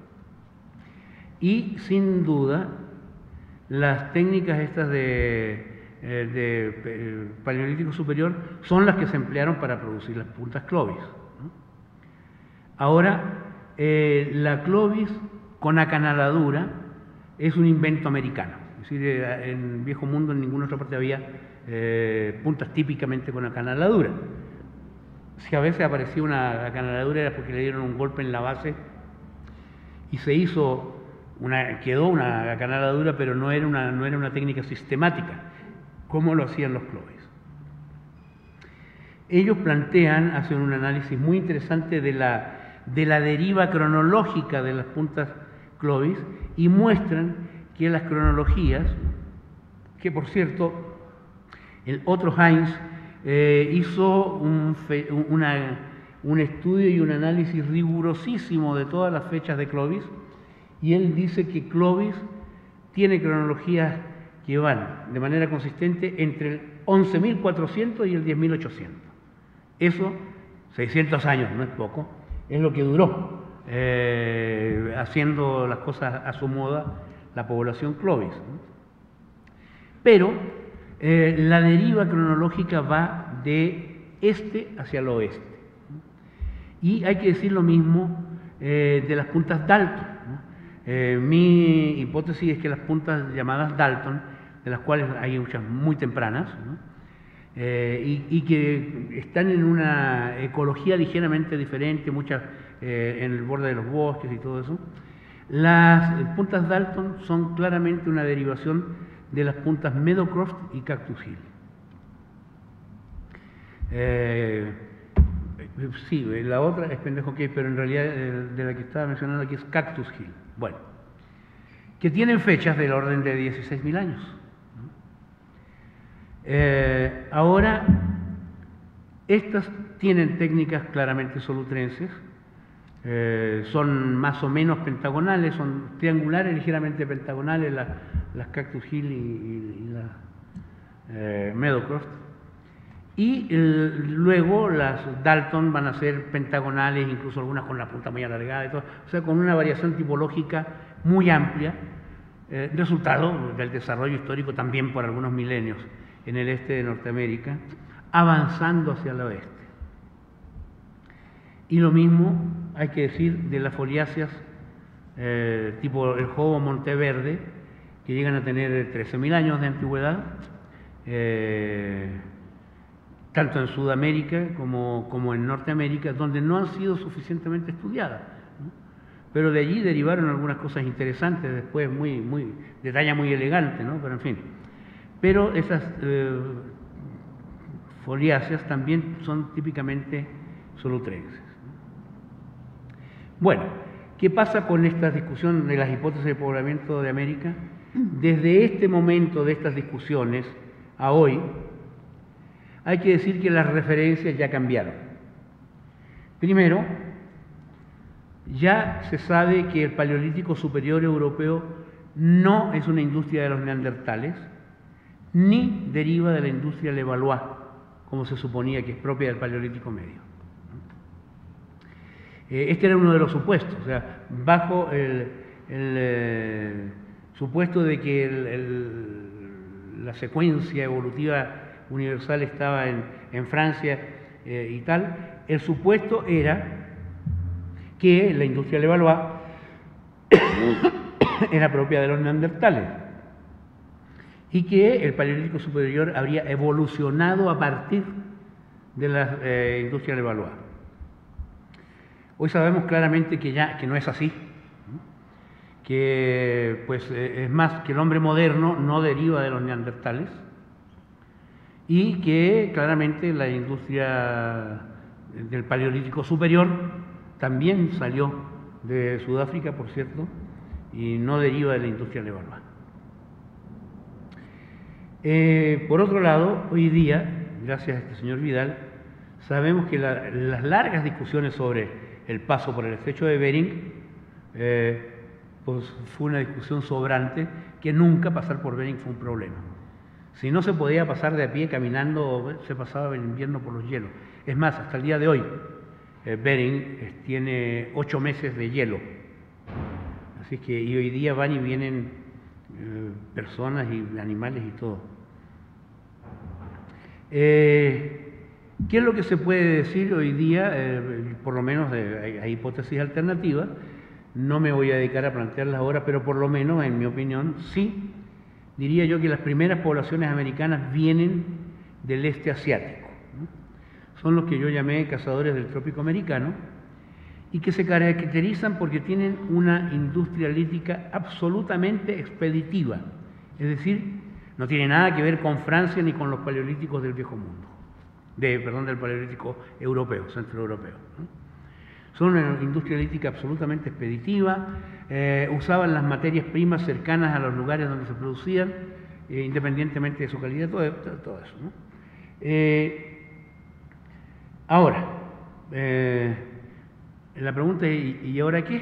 Speaker 4: Y sin duda, las técnicas estas de, eh, de eh, Paleolítico Superior son las que se emplearon para producir las puntas Clovis, ¿no? Ahora, eh, la Clovis con acanaladura es un invento americano. Es decir, eh, en el Viejo Mundo en ninguna otra parte había eh, puntas típicamente con acanaladura. Si a veces aparecía una acanaladura era porque le dieron un golpe en la base y se hizo una, quedó una acanaladura, pero no era una, no era una técnica sistemática, como lo hacían los Clovis. Ellos plantean, hacen un análisis muy interesante de la, de la deriva cronológica de las puntas Clovis y muestran que las cronologías, que por cierto, el otro Heinz Eh, hizo un, fe, una, un estudio y un análisis rigurosísimo de todas las fechas de Clovis, y él dice que Clovis tiene cronologías que van de manera consistente entre el once mil cuatrocientos y el diez mil ochocientos. Eso, seiscientos años, no es poco, es lo que duró eh, haciendo las cosas a su moda la población Clovis, ¿no? Pero Eh, la deriva cronológica va de este hacia el oeste, ¿no? Y hay que decir lo mismo eh, de las puntas Dalton, ¿no? Eh, mi hipótesis es que las puntas llamadas Dalton, de las cuales hay muchas muy tempranas, ¿no? eh, y, y que están en una ecología ligeramente diferente, muchas eh, en el borde de los bosques y todo eso, las eh, puntas Dalton son claramente una derivación de las puntas Meadowcroft y Cactus Hill. Eh, sí, la otra es Pendejo Cave, pero en realidad eh, de la que estaba mencionando aquí es Cactus Hill. Bueno, que tienen fechas del orden de dieciséis mil años, ¿no? Eh, ahora, estas tienen técnicas claramente solutrenses, eh, son más o menos pentagonales, son triangulares, ligeramente pentagonales, la, las Cactus Hill y, y, y la eh, Meadowcroft, y el, luego las Dalton van a ser pentagonales, incluso algunas con la punta muy alargada y todo, o sea, con una variación tipológica muy amplia, eh, resultado del desarrollo histórico también por algunos milenios en el este de Norteamérica, avanzando hacia el oeste. Y lo mismo hay que decir de las foliáceas eh, tipo el Jobo Monteverde, que llegan a tener trece mil años de antigüedad, eh, tanto en Sudamérica como, como en Norteamérica, donde no han sido suficientemente estudiadas, ¿no? Pero de allí derivaron algunas cosas interesantes, después muy, muy, de talla muy elegante, ¿no? Pero en fin. Pero esas eh, foliáceas también son típicamente solutrenses. Bueno, ¿qué pasa con esta discusión de las hipótesis de poblamiento de América? Desde este momento de estas discusiones a hoy, hay que decir que las referencias ya cambiaron. Primero, ya se sabe que el Paleolítico Superior Europeo no es una industria de los neandertales, ni deriva de la industria Levallois, como se suponía que es propia del Paleolítico Medio. Eh, este era uno de los supuestos, o sea, bajo el, el eh, supuesto de que el, el, la secuencia evolutiva universal estaba en, en Francia eh, y tal, el supuesto era que la industria Levallois era propia de los neandertales y que el Paleolítico Superior habría evolucionado a partir de la eh, industria Levallois. Hoy sabemos claramente que ya que no es así, que pues eh, es más, que el hombre moderno no deriva de los neandertales y que claramente la industria del Paleolítico Superior también salió de Sudáfrica, por cierto, y no deriva de la industria Levallois. Eh, por otro lado, hoy día, gracias a este señor Vidal, sabemos que la, las largas discusiones sobre el paso por el estrecho de Bering eh, pues fue una discusión sobrante, que nunca pasar por Bering fue un problema. Si no se podía pasar de a pie caminando, se pasaba el invierno por los hielos. Es más, hasta el día de hoy, eh, Bering eh, tiene ocho meses de hielo. Así que y hoy día van y vienen eh, personas y animales y todo. Eh, ¿Qué es lo que se puede decir hoy día? Eh, por lo menos de, hay, hay hipótesis alternativas. No me voy a dedicar a plantearlas ahora, pero por lo menos, en mi opinión, sí. Diría yo que las primeras poblaciones americanas vienen del este asiático, ¿no? Son los que yo llamé cazadores del trópico americano y que se caracterizan porque tienen una industria lítica absolutamente expeditiva. Es decir, no tiene nada que ver con Francia ni con los paleolíticos del Viejo Mundo, de, perdón, del paleolítico europeo, centroeuropeo, ¿no? Son una industria lítica absolutamente expeditiva, eh, usaban las materias primas cercanas a los lugares donde se producían, eh, independientemente de su calidad, todo, todo eso, ¿no? Eh, ahora, eh, la pregunta es, ¿y ahora qué?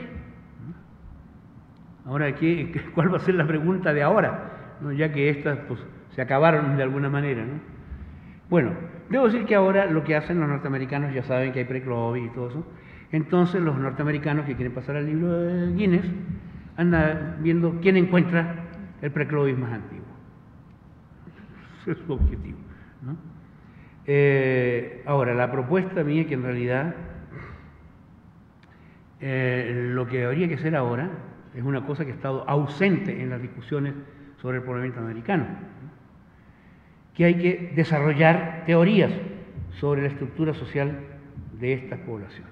Speaker 4: ¿Ahora qué? ¿Cuál va a ser la pregunta de ahora? ¿No? Ya que estas pues, se acabaron de alguna manera, ¿no? Bueno, debo decir que ahora lo que hacen los norteamericanos, ya saben que hay preclovis y todo eso. Entonces los norteamericanos que quieren pasar al libro de Guinness andan viendo quién encuentra el preclovis más antiguo. Ese es su objetivo, ¿no? Eh, ahora, la propuesta mía que en realidad eh, lo que habría que hacer ahora es una cosa que ha estado ausente en las discusiones sobre el poblamiento americano, ¿no? Que hay que desarrollar teorías sobre la estructura social de estas poblaciones.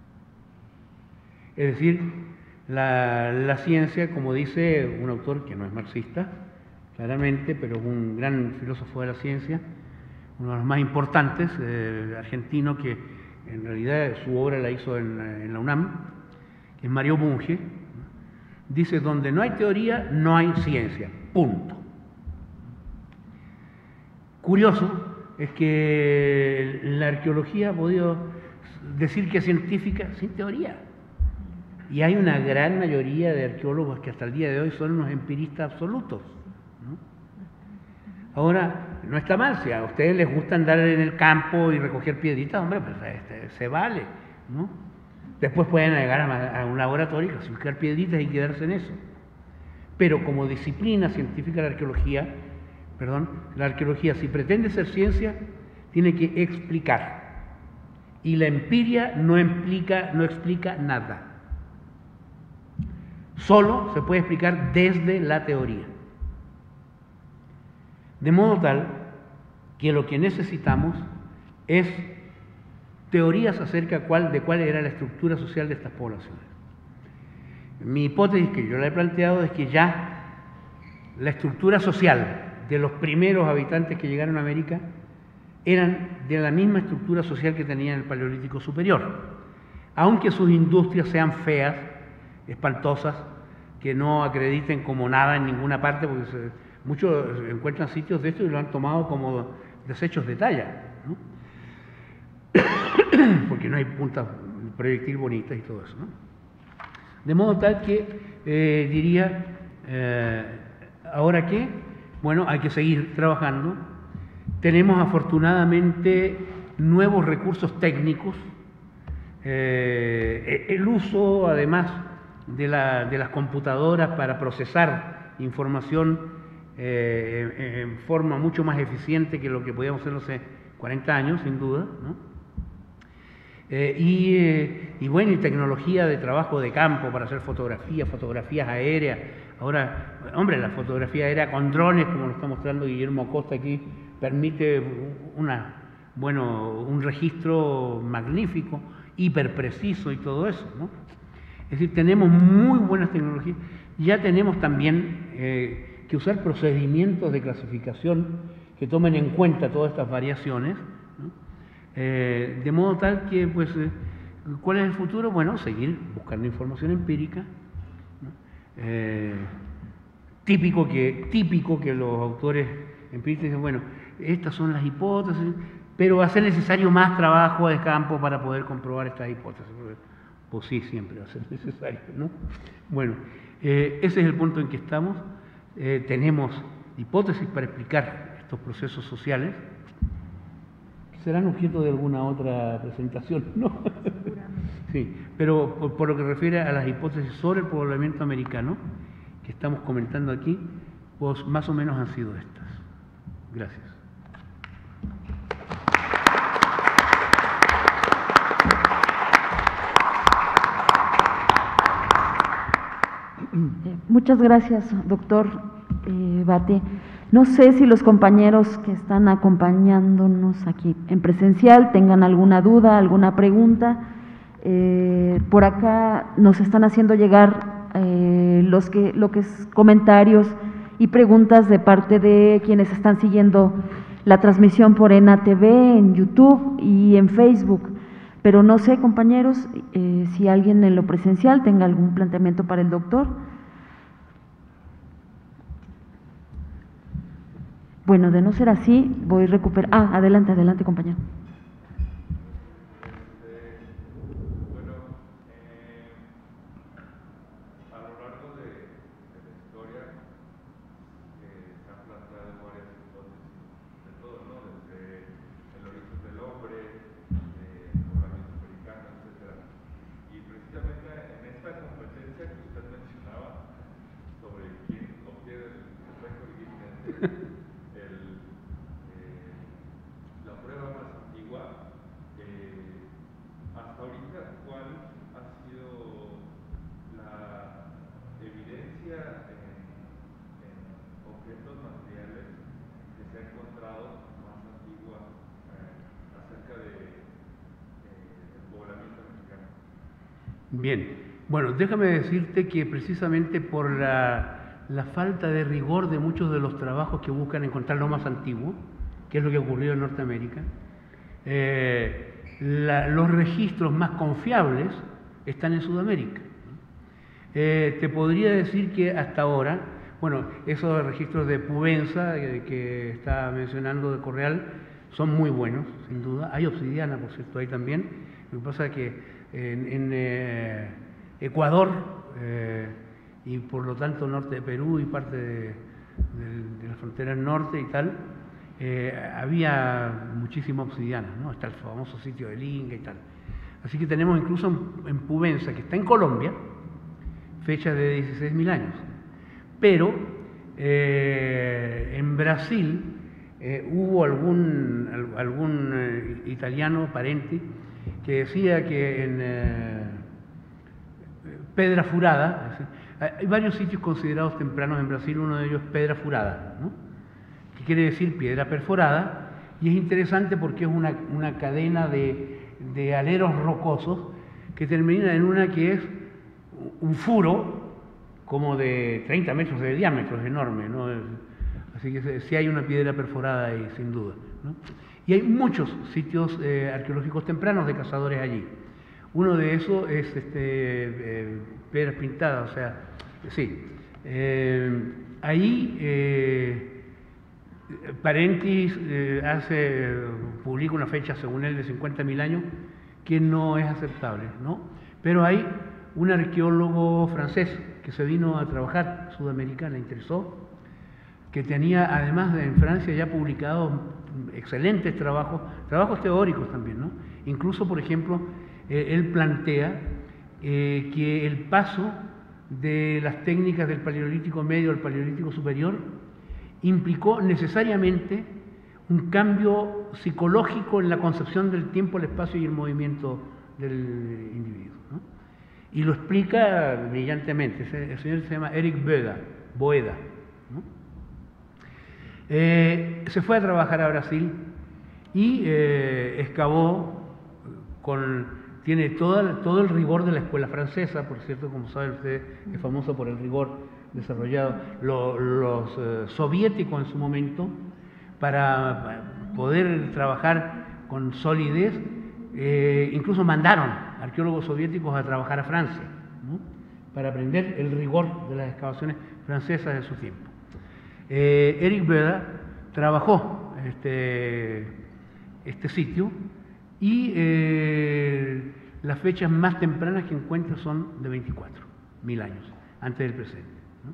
Speaker 4: Es decir, la, la ciencia, como dice un autor que no es marxista, claramente, pero un gran filósofo de la ciencia, uno de los más importantes, eh, argentino, que en realidad su obra la hizo en, en la UNAM, que es Mario Bunge, dice, donde no hay teoría, no hay ciencia, punto. Curioso es que la arqueología ha podido decir que es científica sin teoría. Y hay una gran mayoría de arqueólogos que hasta el día de hoy son unos empiristas absolutos, ¿no? Ahora, no está mal, si a ustedes les gusta andar en el campo y recoger piedritas, hombre, pues este, se vale, ¿no? Después pueden llegar a, a un laboratorio y clasificar piedritas y quedarse en eso. Pero como disciplina científica la arqueología, perdón, la arqueología, si pretende ser ciencia, tiene que explicar. Y la empiria no implica, no explica nada. Solo se puede explicar desde la teoría. De modo tal que lo que necesitamos es teorías acerca de cuál era la estructura social de estas poblaciones. Mi hipótesis, que yo la he planteado, es que ya la estructura social de los primeros habitantes que llegaron a América eran de la misma estructura social que tenían el Paleolítico Superior, aunque sus industrias sean feas, espantosas, que no acrediten como nada en ninguna parte, porque se, muchos encuentran sitios de estos y lo han tomado como desechos de talla, ¿no? Porque no hay puntas proyectil bonitas y todo eso, ¿no? De modo tal que eh, diría, eh, ¿ahora qué? Bueno, hay que seguir trabajando. Tenemos afortunadamente nuevos recursos técnicos, eh, el uso además de, la, de las computadoras para procesar información eh, en forma mucho más eficiente que lo que podíamos hacer hace cuarenta años, sin duda, ¿no? Eh, y, eh, y bueno, y tecnología de trabajo de campo para hacer fotografías, fotografías aéreas. Ahora, hombre, la fotografía aérea con drones, como lo está mostrando Guillermo Acosta aquí, permite una, bueno, un registro magnífico, hiper preciso y todo eso, ¿no? Es decir, tenemos muy buenas tecnologías. Ya tenemos también eh, que usar procedimientos de clasificación que tomen en cuenta todas estas variaciones, ¿no? Eh, de modo tal que, pues, eh, ¿cuál es el futuro? Bueno, seguir buscando información empírica, ¿no? Eh, típico, que, típico que los autores empíricos dicen, bueno, estas son las hipótesis, pero va a ser necesario más trabajo de campo para poder comprobar estas hipótesis. Pues sí, siempre va a ser necesario, ¿no? Bueno, eh, ese es el punto en que estamos. Eh, tenemos hipótesis para explicar estos procesos sociales. Serán objeto de alguna otra presentación, ¿no? Sí, pero por, por lo que refiere a las hipótesis sobre el poblamiento americano que estamos comentando aquí, pues más o menos han sido estas. Gracias.
Speaker 1: Muchas gracias, doctor eh, Bate. No sé si los compañeros que están acompañándonos aquí en presencial tengan alguna duda, alguna pregunta. Eh, por acá nos están haciendo llegar eh, los que, lo que es comentarios y preguntas de parte de quienes están siguiendo la transmisión por ENA T V, en YouTube y en Facebook. Pero no sé, compañeros, eh, si alguien en lo presencial tenga algún planteamiento para el doctor. Bueno, de no ser así, voy a recuperar… Ah, adelante, adelante, compañero.
Speaker 4: Bien, bueno, déjame decirte que precisamente por la, la falta de rigor de muchos de los trabajos que buscan encontrar lo más antiguo, que es lo que ocurrió en Norteamérica, eh, la, los registros más confiables están en Sudamérica. Eh, te podría decir que hasta ahora, bueno, esos registros de Pubenza que, que está mencionando de Correal son muy buenos, sin duda. Hay obsidiana, por cierto, ahí también. Lo que pasa es que en, en eh, Ecuador eh, y por lo tanto norte de Perú y parte de, de, de las fronteras norte y tal, eh, había muchísima obsidiana, ¿no? Está el famoso sitio del Inca y tal. Así que tenemos incluso en, en Pubenza, que está en Colombia, fecha de dieciséis mil años. Pero eh, en Brasil eh, hubo algún, algún eh, italiano, Parenti, que decía que en eh, Pedra Furada, hay varios sitios considerados tempranos en Brasil, uno de ellos es Pedra Furada, ¿no? Que quiere decir piedra perforada, y es interesante porque es una, una cadena de, de aleros rocosos que termina en una que es un furo como de treinta metros de diámetro, es enorme, ¿no? Así que sí hay una piedra perforada ahí, sin duda, ¿no? Y hay muchos sitios eh, arqueológicos tempranos de cazadores allí. Uno de esos es este, eh, Piedras Pintadas, o sea, sí. Eh, ahí eh, Parentis eh, hace, publica una fecha, según él, de cincuenta mil años, que no es aceptable, ¿no? Pero hay un arqueólogo francés que se vino a trabajar a Sudamérica, le interesó, que tenía además de en Francia ya publicados excelentes trabajos, trabajos teóricos también, ¿no? Incluso, por ejemplo, eh, él plantea eh, que el paso de las técnicas del Paleolítico Medio al Paleolítico Superior implicó necesariamente un cambio psicológico en la concepción del tiempo, el espacio y el movimiento del individuo, ¿no? Y lo explica brillantemente. El señor se llama Eric Boeda, Boeda, ¿no? Eh, se fue a trabajar a Brasil y eh, excavó con, tiene toda, todo el rigor de la escuela francesa, por cierto, como saben ustedes, es famoso por el rigor desarrollado, lo, los eh, soviéticos en su momento, para poder trabajar con solidez, eh, incluso mandaron arqueólogos soviéticos a trabajar a Francia, ¿no? Para aprender el rigor de las excavaciones francesas de su tiempo. Eh, Eric Boeda trabajó este, este sitio y eh, las fechas más tempranas que encuentra son de veinticuatro mil años, antes del presente, ¿no?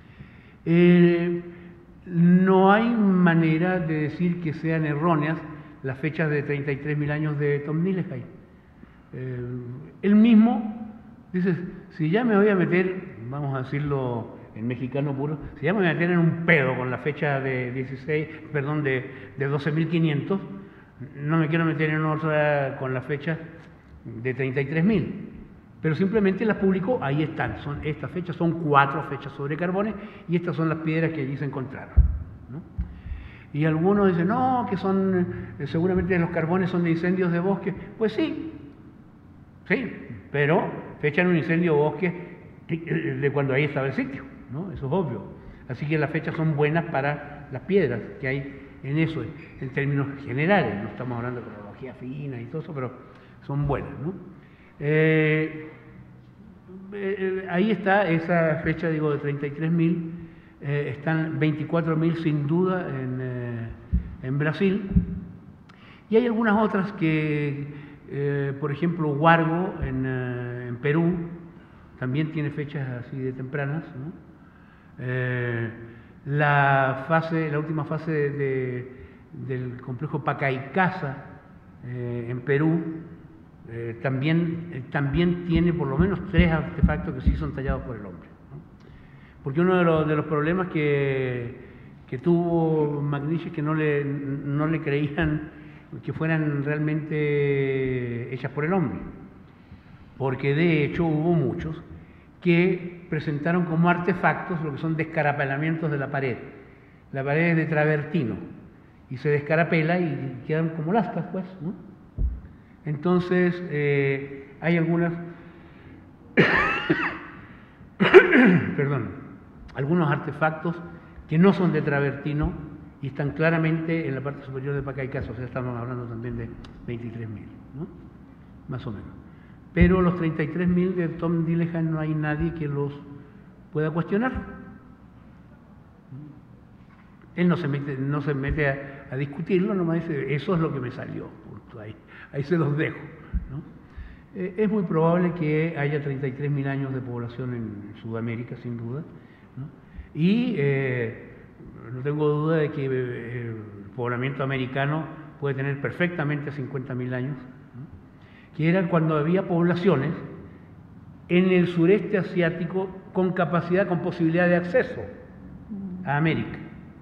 Speaker 4: Eh, no hay manera de decir que sean erróneas las fechas de treinta y tres mil años de Tom Nilesheim. Eh, él mismo dice, si ya me voy a meter, vamos a decirlo en mexicano puro, si ya me voy a meter en un pedo con la fecha de dieciséis, perdón, de, de doce mil quinientos, no me quiero meter en otra con la fecha de treinta y tres mil. Pero simplemente las publicó, ahí están, son, estas fechas son cuatro fechas sobre carbones y estas son las piedras que allí se encontraron, ¿no? Y algunos dicen, no, que son, eh, seguramente los carbones son de incendios de bosque. Pues sí, sí, pero fechan un incendio de bosque de cuando ahí estaba el sitio, ¿no? Eso es obvio. Así que las fechas son buenas para las piedras que hay en eso, en términos generales, no estamos hablando de cronología fina y todo eso, pero son buenas, ¿no? Eh, eh, ahí está esa fecha, digo, de treinta y tres mil, eh, están veinticuatro mil sin duda en, eh, en Brasil, y hay algunas otras que, eh, por ejemplo, Huargo en, eh, en Perú, también tiene fechas así de tempranas, ¿no? Eh, la fase, la última fase de, de, del complejo Pacaicasa eh, en Perú, Eh, también, eh, también tiene por lo menos tres artefactos que sí son tallados por el hombre, ¿no? Porque uno de los, de los problemas que, que tuvo McNish es que no le, no le creían que fueran realmente hechas por el hombre, porque de hecho hubo muchos que presentaron como artefactos lo que son descarapelamientos de la pared. La pared es de travertino y se descarapela y quedan como lascas, pues, ¿no? Entonces, eh, hay algunas, perdón, algunos artefactos que no son de travertino y están claramente en la parte superior de Pacaicasa, o sea, estamos hablando también de veintitrés mil, ¿no? Más o menos. Pero los treinta y tres mil de Tom Nilesheim no hay nadie que los pueda cuestionar. Él no se mete, no se mete a, a discutirlo, nomás dice, eso es lo que me salió, punto, ahí. Ahí se los dejo, ¿no? Eh, es muy probable que haya treinta y tres mil años de población en Sudamérica, sin duda, ¿no? Y eh, no tengo duda de que eh, el poblamiento americano puede tener perfectamente cincuenta mil años, ¿no? Que era cuando había poblaciones en el sureste asiático con capacidad, con posibilidad de acceso a América.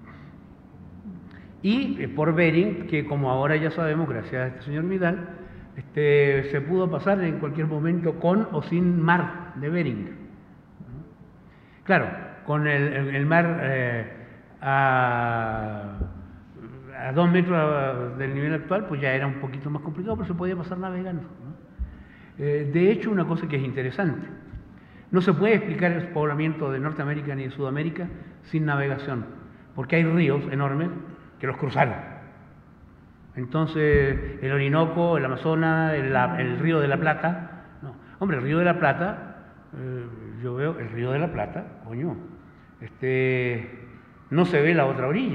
Speaker 4: Y eh, por Bering, que como ahora ya sabemos, gracias a este señor Vidal, este, se pudo pasar en cualquier momento con o sin mar de Bering. Claro, con el, el, el mar eh, a, a dos metros del nivel actual, pues ya era un poquito más complicado, pero se podía pasar navegando, ¿no? Eh, de hecho, una cosa que es interesante, no se puede explicar el poblamiento de Norteamérica ni de Sudamérica sin navegación, porque hay ríos enormes que los cruzaron. Entonces, el Orinoco, el Amazonas, el, el Río de la Plata, no, hombre, el Río de la Plata, eh, yo veo el Río de la Plata, coño, este, no se ve la otra orilla,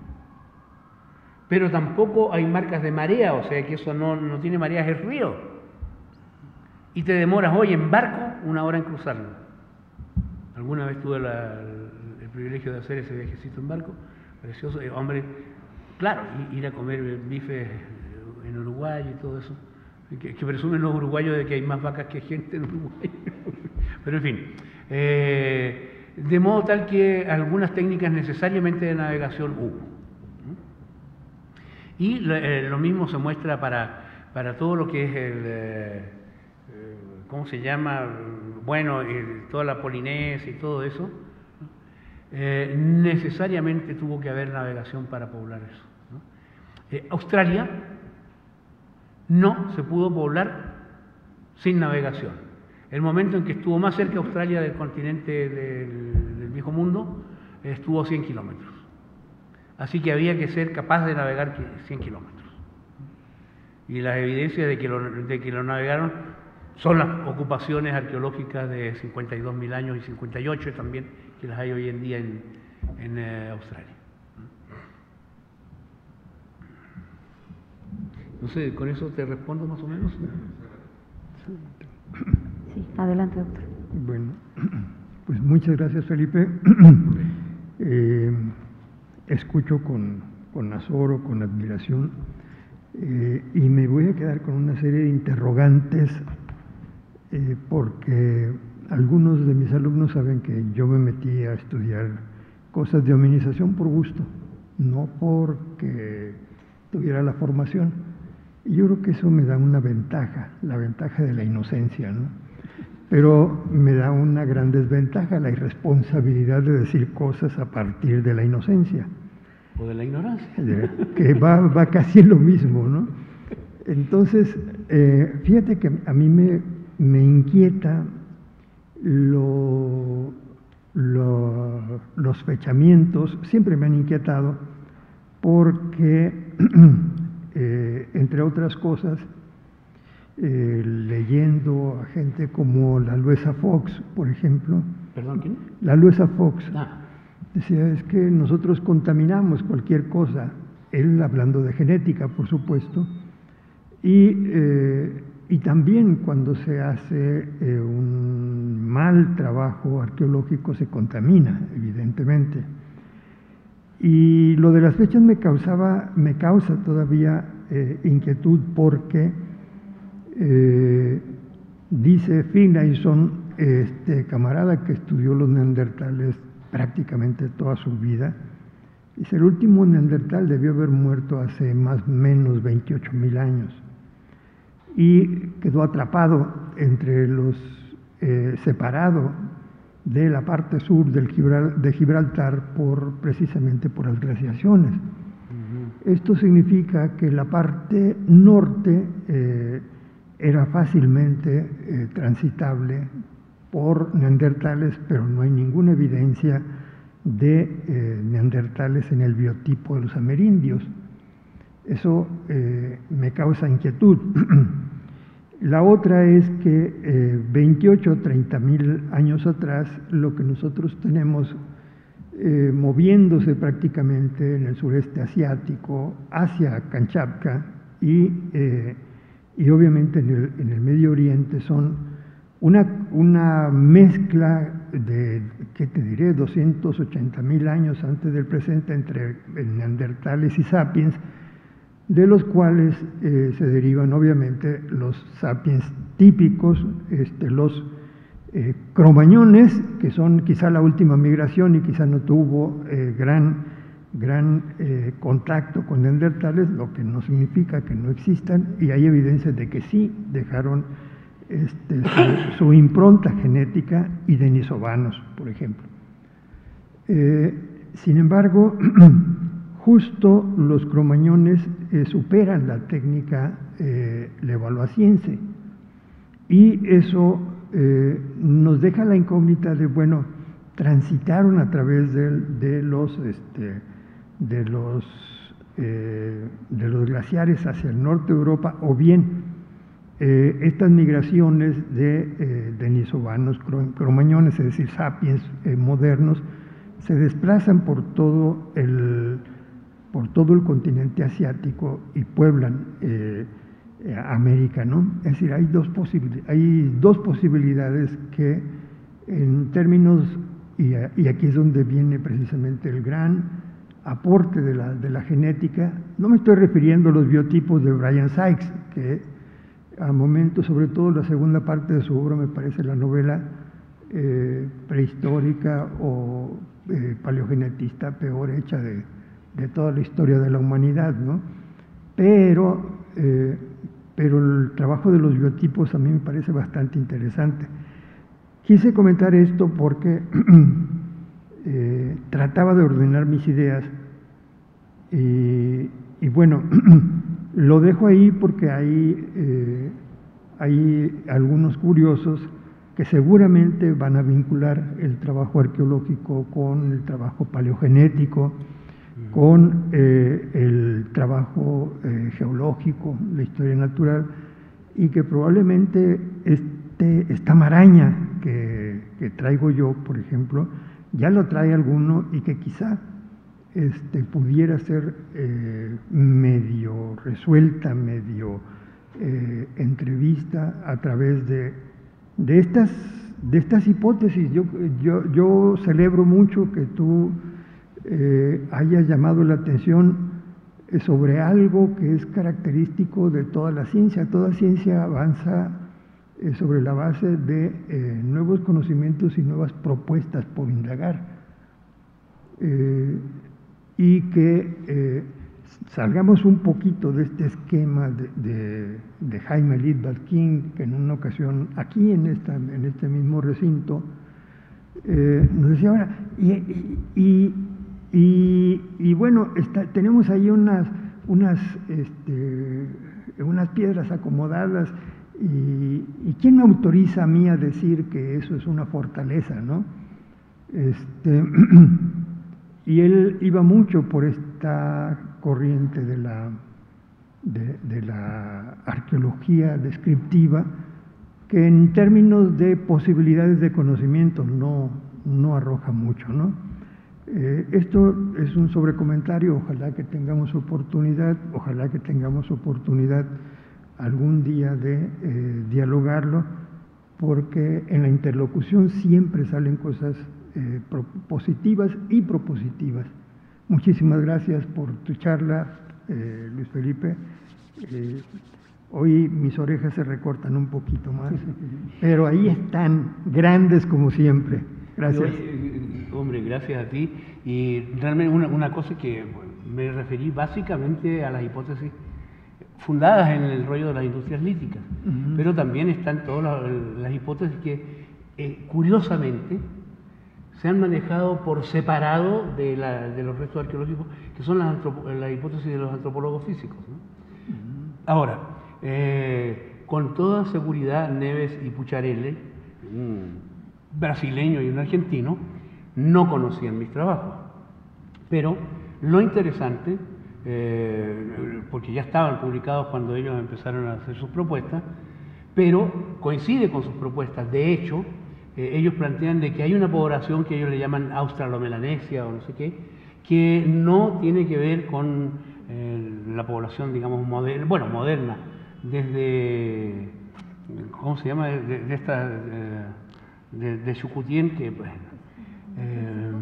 Speaker 4: pero tampoco hay marcas de marea, o sea que eso no, no tiene mareas el río, y te demoras hoy en barco una hora en cruzarlo. Alguna vez tuve la, el, el privilegio de hacer ese viajecito en barco, precioso. Eh, hombre, claro, ir a comer bife en Uruguay y todo eso, que, que presumen los uruguayos de que hay más vacas que gente en Uruguay. Pero en fin, eh, de modo tal que algunas técnicas necesariamente de navegación hubo. Y lo, eh, lo mismo se muestra para, para todo lo que es el, eh, ¿cómo se llama? Bueno, el, toda la Polinesia y todo eso, eh, necesariamente tuvo que haber navegación para poblar eso, ¿no? Eh, Australia no se pudo poblar sin navegación. El momento en que estuvo más cerca Australia del continente del, del viejo mundo, estuvo a cien kilómetros. Así que había que ser capaz de navegar cien kilómetros. Y las evidencias de que lo, de que lo navegaron son las ocupaciones arqueológicas de cincuenta y dos mil años y cincuenta y ocho también, que las hay hoy en día en, en eh, Australia. No sé, ¿con eso te respondo más o menos?
Speaker 1: Sí, adelante, doctor.
Speaker 2: Bueno, pues muchas gracias, Felipe. eh, escucho con, con azoro, con admiración, eh, y me voy a quedar con una serie de interrogantes, eh, porque algunos de mis alumnos saben que yo me metí a estudiar cosas de hominización por gusto, no porque tuviera la formación. Y yo creo que eso me da una ventaja, la ventaja de la inocencia, ¿no? Pero me da una gran desventaja, la irresponsabilidad de decir cosas a partir de la inocencia.
Speaker 4: O de la ignorancia.
Speaker 2: Que va, va casi en lo mismo, ¿no? Entonces, eh, fíjate que a mí me, me inquieta lo, lo, los fechamientos, siempre me han inquietado, porque, eh, entre otras cosas, Eh, leyendo a gente como la Luesa Fox, por ejemplo.
Speaker 4: ¿Perdón, quién?
Speaker 2: La Luesa Fox.
Speaker 4: Ah.
Speaker 2: Decía, es que nosotros contaminamos cualquier cosa, él hablando de genética, por supuesto, y, eh, y también cuando se hace eh, un mal trabajo arqueológico se contamina, evidentemente. Y lo de las fechas me causaba, me causa todavía eh, inquietud porque Eh, dice Finlayson, este camarada que estudió los neandertales prácticamente toda su vida, dice, el último neandertal debió haber muerto hace más o menos veintiocho mil años y quedó atrapado entre los, eh, separado de la parte sur del Gibral, de Gibraltar por, precisamente por las glaciaciones. Uh-huh. Esto significa que la parte norte eh, era fácilmente eh, transitable por neandertales, pero no hay ninguna evidencia de eh, neandertales en el biotipo de los amerindios. Eso eh, me causa inquietud. La otra es que eh, veintiocho o treinta mil años atrás, lo que nosotros tenemos eh, moviéndose prácticamente en el sureste asiático, hacia Kamchatka y eh, y obviamente en el, en el Medio Oriente son una, una mezcla de, ¿qué te diré?, doscientos ochenta mil años antes del presente entre neandertales y sapiens, de los cuales eh, se derivan obviamente los sapiens típicos, este, los eh, cromañones, que son quizá la última migración y quizá no tuvo eh, gran gran eh, contacto con neandertales, lo que no significa que no existan, y hay evidencias de que sí dejaron este, su, su impronta genética, y denisovanos, por ejemplo. Eh, sin embargo, justo los cromañones eh, superan la técnica eh, levalloisiense, y eso eh, nos deja la incógnita de, bueno, transitaron a través de, de los este, de los, eh, de los glaciares hacia el norte de Europa, o bien eh, estas migraciones de eh, denisovanos, cromañones, es decir, sapiens eh, modernos, se desplazan por todo el, por todo el continente asiático y pueblan eh, eh, América, ¿no? Es decir, hay dos, posibil- hay dos posibilidades que en términos, y, y aquí es donde viene precisamente el gran aporte de la, de la genética, no me estoy refiriendo a los biotipos de Brian Sykes, que a momentos, sobre todo la segunda parte de su obra, me parece la novela eh, prehistórica o eh, paleogenetista peor hecha de, de toda la historia de la humanidad, ¿no? Pero, eh, pero el trabajo de los biotipos a mí me parece bastante interesante. Quise comentar esto porque eh, trataba de ordenar mis ideas y, y bueno, lo dejo ahí porque hay, eh, hay algunos curiosos que seguramente van a vincular el trabajo arqueológico con el trabajo paleogenético, con eh, el trabajo eh, geológico, la historia natural, y que probablemente este, esta maraña que, que traigo yo, por ejemplo, ya lo trae alguno y que quizá este, pudiera ser eh, medio resuelta, medio eh, entrevista a través de, de, estas, de estas hipótesis. Yo, yo, yo celebro mucho que tú eh, hayas llamado la atención sobre algo que es característico de toda la ciencia. Toda ciencia avanza eh, sobre la base de eh, nuevos conocimientos y nuevas propuestas por indagar. Eh, y que eh, salgamos un poquito de este esquema de, de, de Jaime Lidbald King, que en una ocasión aquí en, esta, en este mismo recinto eh, nos decía ahora, y, y, y, y bueno, está, tenemos ahí unas, unas, este, unas piedras acomodadas y, y ¿quién me autoriza a mí a decir que eso es una fortaleza, no? Este, y él iba mucho por esta corriente de la, de, de la arqueología descriptiva, que en términos de posibilidades de conocimiento no, no arroja mucho, ¿no? Eh, esto es un sobrecomentario, ojalá que tengamos oportunidad, ojalá que tengamos oportunidad algún día de eh, dialogarlo, porque en la interlocución siempre salen cosas eh, pro, positivas y propositivas. Muchísimas gracias por tu charla, eh, Luis Felipe. Eh, hoy mis orejas se recortan un poquito más, pero ahí están, grandes como siempre. Gracias.
Speaker 4: Oye, hombre, gracias a ti. Y realmente una, una cosa que me referí básicamente a las hipótesis fundadas en el rollo de las industrias líticas, uh-huh. Pero también están todas las, las hipótesis que, eh, curiosamente, se han manejado por separado de, la, de los restos arqueológicos, que son las, las hipótesis de los antropólogos físicos, ¿no? Uh-huh. Ahora, eh, con toda seguridad, Neves y Pucharelli, un brasileño y un argentino, no conocían mis trabajos. Pero lo interesante, eh, porque ya estaban publicados cuando ellos empezaron a hacer sus propuestas, pero coincide con sus propuestas. De hecho, eh, ellos plantean de que hay una población que ellos le llaman australomelanesia o no sé qué, que no tiene que ver con eh, la población, digamos, moderna, bueno, moderna, desde, ¿cómo se llama?, de, de esta... Eh, de, de Chucutien, que pues, eh,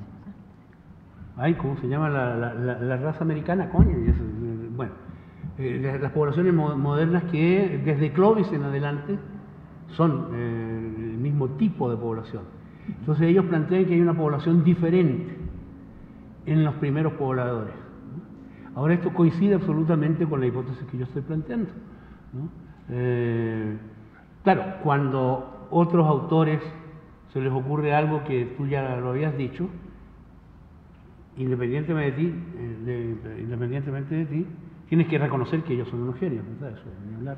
Speaker 4: ay, ¿cómo se llama la, la, la, la raza americana? Coño, eso, bueno, eh, las poblaciones mo modernas que desde Clovis en adelante son eh, el mismo tipo de población. Entonces ellos plantean que hay una población diferente en los primeros pobladores, ¿no? Ahora esto coincide absolutamente con la hipótesis que yo estoy planteando, ¿no? Eh, claro, cuando otros autores se les ocurre algo que tú ya lo habías dicho, independientemente de ti, eh, de, independientemente de ti, tienes que reconocer que ellos son unos genios, ¿verdad? Eso, ni hablar.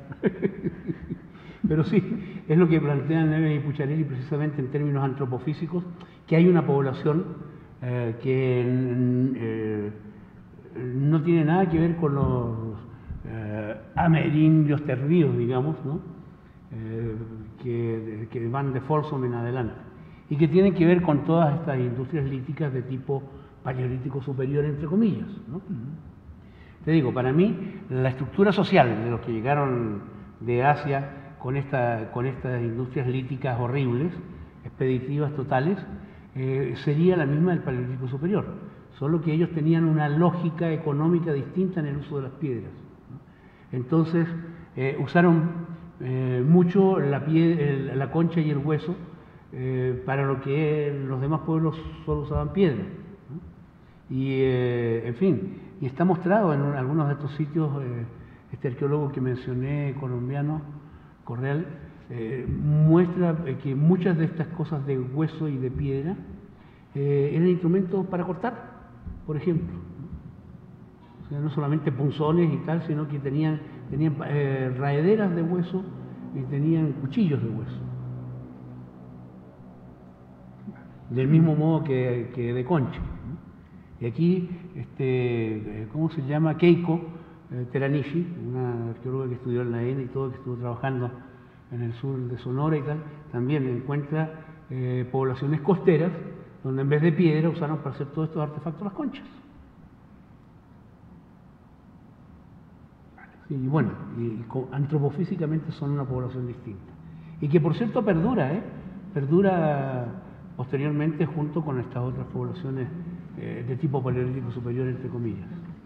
Speaker 4: Pero sí, es lo que plantean Neves y Pucharelli precisamente en términos antropofísicos, que hay una población eh, que eh, no tiene nada que ver con los eh, amerindios tardíos, digamos, ¿no? Eh, que, que van de Folsom en adelante y que tienen que ver con todas estas industrias líticas de tipo paleolítico superior, entre comillas, ¿no? Uh-huh. te digo, para mí, la estructura social de los que llegaron de Asia con, esta, con estas industrias líticas horribles, expeditivas totales, eh, sería la misma del Paleolítico Superior, solo que ellos tenían una lógica económica distinta en el uso de las piedras, ¿no? Entonces, eh, usaron eh, mucho la, pie, el, la concha y el hueso eh, para lo que los demás pueblos solo usaban piedra, ¿no? Y, eh, en fin, y está mostrado en un, algunos de estos sitios, eh, este arqueólogo que mencioné, colombiano, Correal, eh, muestra que muchas de estas cosas de hueso y de piedra eh, eran instrumentos para cortar, por ejemplo. O sea, no solamente punzones y tal, sino que tenían, tenían eh, raederas de hueso y tenían cuchillos de hueso. Del mismo modo que, que de concha, ¿no? Y aquí, este, ¿cómo se llama? Keiko eh, Teranishi, una arqueóloga que estudió en la E N y todo, que estuvo trabajando en el sur de Sonora y tal, también encuentra eh, poblaciones costeras donde en vez de piedra usaron para hacer todos estos artefactos las conchas. Y bueno, y, y antropofísicamente son una población distinta. Y que por cierto perdura, ¿eh? Perdura posteriormente junto con estas otras poblaciones eh, de tipo paleolítico superior, entre comillas.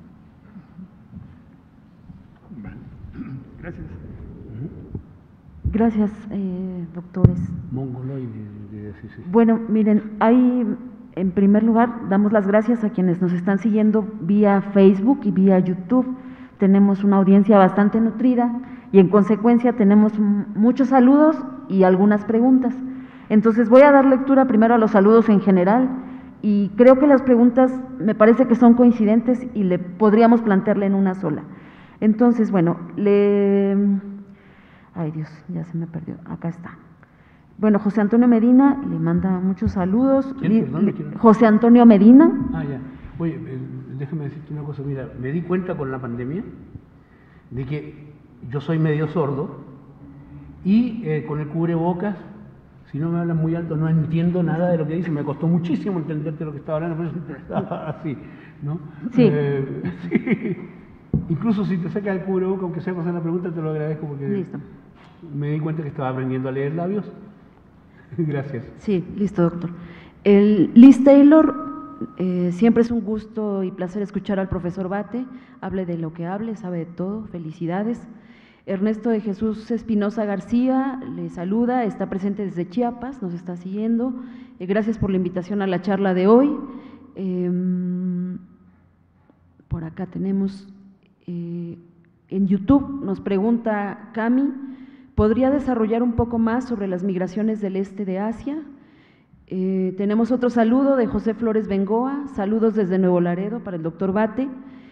Speaker 2: Gracias.
Speaker 1: Gracias, eh, doctores.
Speaker 4: Mongoloide, sí, sí.
Speaker 1: Bueno, miren, hay, en primer lugar, damos las gracias a quienes nos están siguiendo vía Facebook y vía YouTube. Tenemos una audiencia bastante nutrida y en consecuencia tenemos muchos saludos y algunas preguntas. Entonces voy a dar lectura primero a los saludos en general y creo que las preguntas me parece que son coincidentes y le podríamos plantearle en una sola. Entonces, bueno, le... Ay Dios, ya se me perdió, acá está. Bueno, José Antonio Medina le manda muchos saludos.
Speaker 4: ¿Quién? Perdón, ¿me quiero?
Speaker 1: José Antonio Medina.
Speaker 4: Ah, ya. Oye, eh, déjame decirte una cosa, mira, me di cuenta con la pandemia de que yo soy medio sordo y eh, con el cubrebocas, si no me hablan muy alto, no entiendo nada de lo que dicen. Me costó muchísimo entenderte lo que estaba hablando, pero estaba así, ¿no?
Speaker 1: Sí.
Speaker 4: Eh, sí. Incluso si te sacas el cubrebocas, aunque sepas hacer la pregunta, te lo agradezco porque
Speaker 1: Listo.
Speaker 4: me di cuenta que estaba aprendiendo a leer labios. Gracias.
Speaker 1: Sí, listo, doctor. El, Liz Taylor, eh, siempre es un gusto y placer escuchar al profesor Bate. Hable de lo que hable, sabe de todo. Felicidades. Ernesto de Jesús Espinosa García le saluda, está presente desde Chiapas, nos está siguiendo. Eh, gracias por la invitación a la charla de hoy. Eh, por acá tenemos, eh, en YouTube nos pregunta Cami, ¿podría desarrollar un poco más sobre las migraciones del este de Asia? Eh, tenemos otro saludo de José Flores Bengoa, saludos desde Nuevo Laredo para el doctor Bate.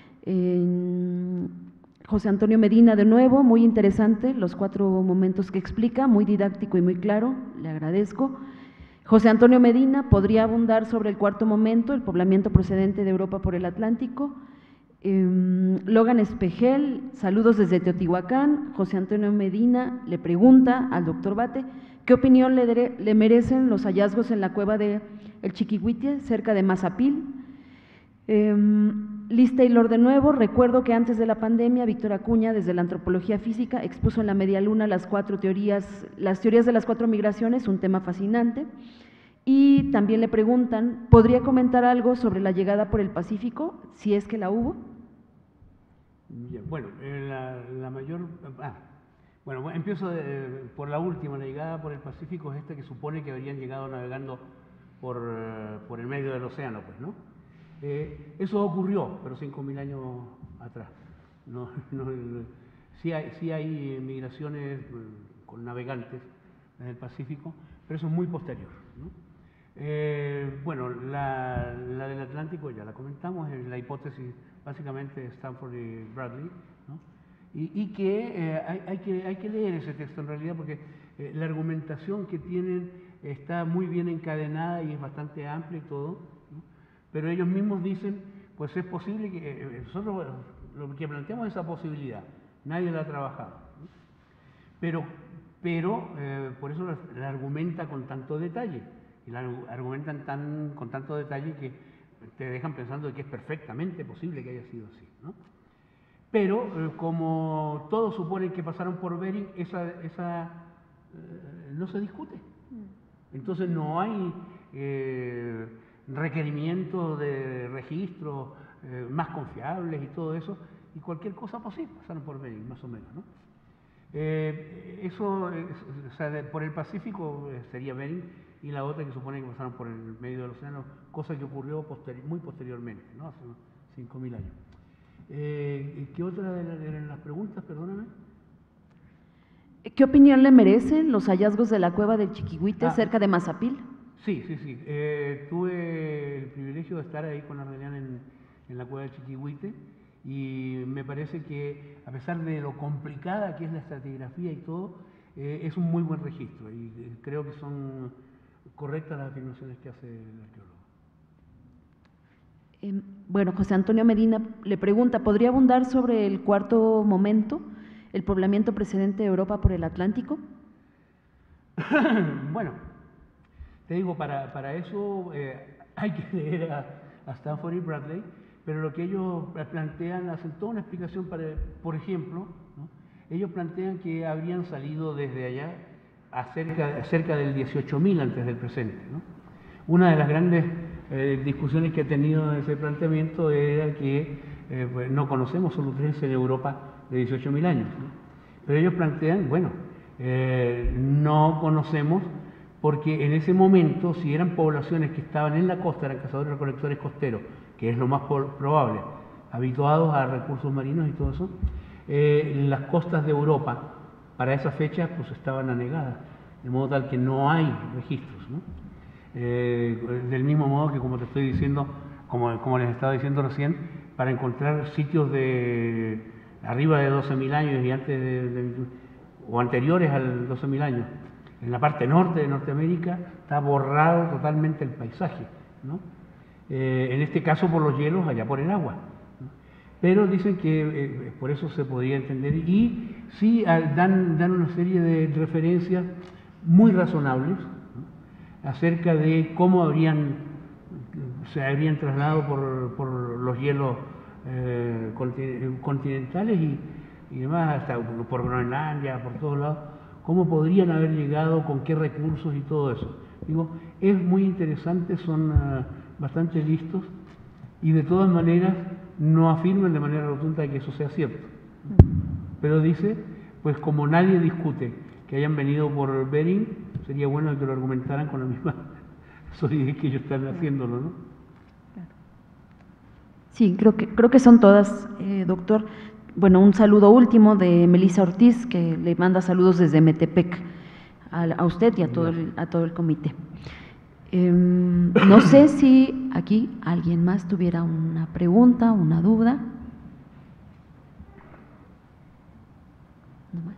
Speaker 1: Eh, José Antonio Medina de nuevo, muy interesante los cuatro momentos que explica, muy didáctico y muy claro, le agradezco. José Antonio Medina, ¿podría abundar sobre el cuarto momento, el poblamiento procedente de Europa por el Atlántico? Eh, Logan Espejel, saludos desde Teotihuacán. José Antonio Medina le pregunta al doctor Bate, ¿qué opinión le, de, le merecen los hallazgos en la cueva de El Chiquihuite, cerca de Mazapil? Eh, Liz Taylor de nuevo, recuerdo que antes de la pandemia, Víctor Acuña, desde la antropología física, expuso en la media luna las cuatro teorías, las teorías de las cuatro migraciones, un tema fascinante. Y también le preguntan, ¿podría comentar algo sobre la llegada por el Pacífico, si es que la hubo?
Speaker 4: Bueno, eh, la, la mayor… Ah, bueno, empiezo de, por la última, la llegada por el Pacífico es esta que supone que habrían llegado navegando por, por el medio del océano, pues, ¿no? Eh, eso ocurrió, pero cinco mil años atrás. No, no, el, sí, hay, sí hay migraciones con navegantes en el Pacífico, pero eso es muy posterior, ¿no? Eh, bueno, la, la del Atlántico ya la comentamos, es la hipótesis básicamente de Stanford y Bradley, ¿no? Y, y que, eh, hay, hay que hay que leer ese texto en realidad porque eh, la argumentación que tienen está muy bien encadenada y es bastante amplia y todo, ¿no? Pero ellos mismos dicen, pues es posible que, eh, nosotros lo que planteamos es esa posibilidad, nadie la ha trabajado, ¿no? Pero, pero eh, por eso la, la argumenta con tanto detalle, y la argumentan tan, con tanto detalle que te dejan pensando de que es perfectamente posible que haya sido así, ¿no? pero eh, como todos suponen que pasaron por Bering, esa, esa eh, no se discute. Entonces no hay eh, requerimientos de registros eh, más confiables y todo eso, y cualquier cosa, pues sí, pasaron por Bering, más o menos, ¿no? Eh, eso, es, o sea, de, por el Pacífico eh, sería Bering, y la otra que supone que pasaron por el medio del océano, cosa que ocurrió posteri muy posteriormente, ¿no? Hace unos cinco mil años. Eh, ¿Qué otra eran las preguntas? Perdóname.
Speaker 1: ¿Qué opinión le merecen los hallazgos de la cueva del Chiquihuite
Speaker 4: Ah,
Speaker 1: cerca de Mazapil?
Speaker 4: Sí, sí, sí. Eh, tuve el privilegio de estar ahí con Ardelian en, en la cueva del Chiquihuite, y me parece que, a pesar de lo complicada que es la estratigrafía y todo, eh, es un muy buen registro, y eh, creo que son correctas las afirmaciones que hace el arqueólogo.
Speaker 1: Eh, bueno, José Antonio Medina le pregunta, ¿podría abundar sobre el cuarto momento, el poblamiento precedente de Europa por el Atlántico?
Speaker 4: Bueno, te digo, para, para eso eh, hay que leer a, a Stanford y Bradley, pero lo que ellos plantean, hacen toda una explicación para, por ejemplo, ¿no? Ellos plantean que habrían salido desde allá a cerca, cerca del dieciocho mil antes del presente, ¿no? Una de las grandes eh, discusiones que ha tenido ese planteamiento era que eh, pues, no conocemos soluciones en Europa de dieciocho mil años, ¿no? Pero ellos plantean, bueno, eh, no conocemos porque en ese momento, si eran poblaciones que estaban en la costa, eran cazadores recolectores costeros, que es lo más probable, habituados a recursos marinos y todo eso, eh, las costas de Europa para esas fechas pues estaban anegadas, de modo tal que no hay registros, ¿no? Eh, del mismo modo que, como te estoy diciendo, como, como les estaba diciendo recién, para encontrar sitios de arriba de doce mil años y antes de, de, o anteriores al doce mil años, en la parte norte de Norteamérica está borrado totalmente el paisaje, ¿no? Eh, en este caso por los hielos, allá por el agua, ¿no? Pero dicen que eh, por eso se podría entender, y sí dan, dan una serie de referencias muy razonables, ¿no? Acerca de cómo habrían, se habrían trasladado por, por los hielos eh, continentales y, y demás, hasta por Groenlandia, por todos lados, cómo podrían haber llegado, con qué recursos y todo eso. Digo, es muy interesante, son uh, bastante listos, y de todas maneras no afirman de manera rotunda que eso sea cierto. Pero dice, pues como nadie discute que hayan venido por Bering, sería bueno que lo argumentaran con la misma solidez que ellos están haciéndolo, ¿no?
Speaker 1: Sí, creo que, creo que son todas, eh, doctor. Bueno, un saludo último de Melissa Ortiz, que le manda saludos desde Metepec a, a usted y a todo el, a todo el comité. Eh, no sé si aquí alguien más tuviera una pregunta, una duda. No más.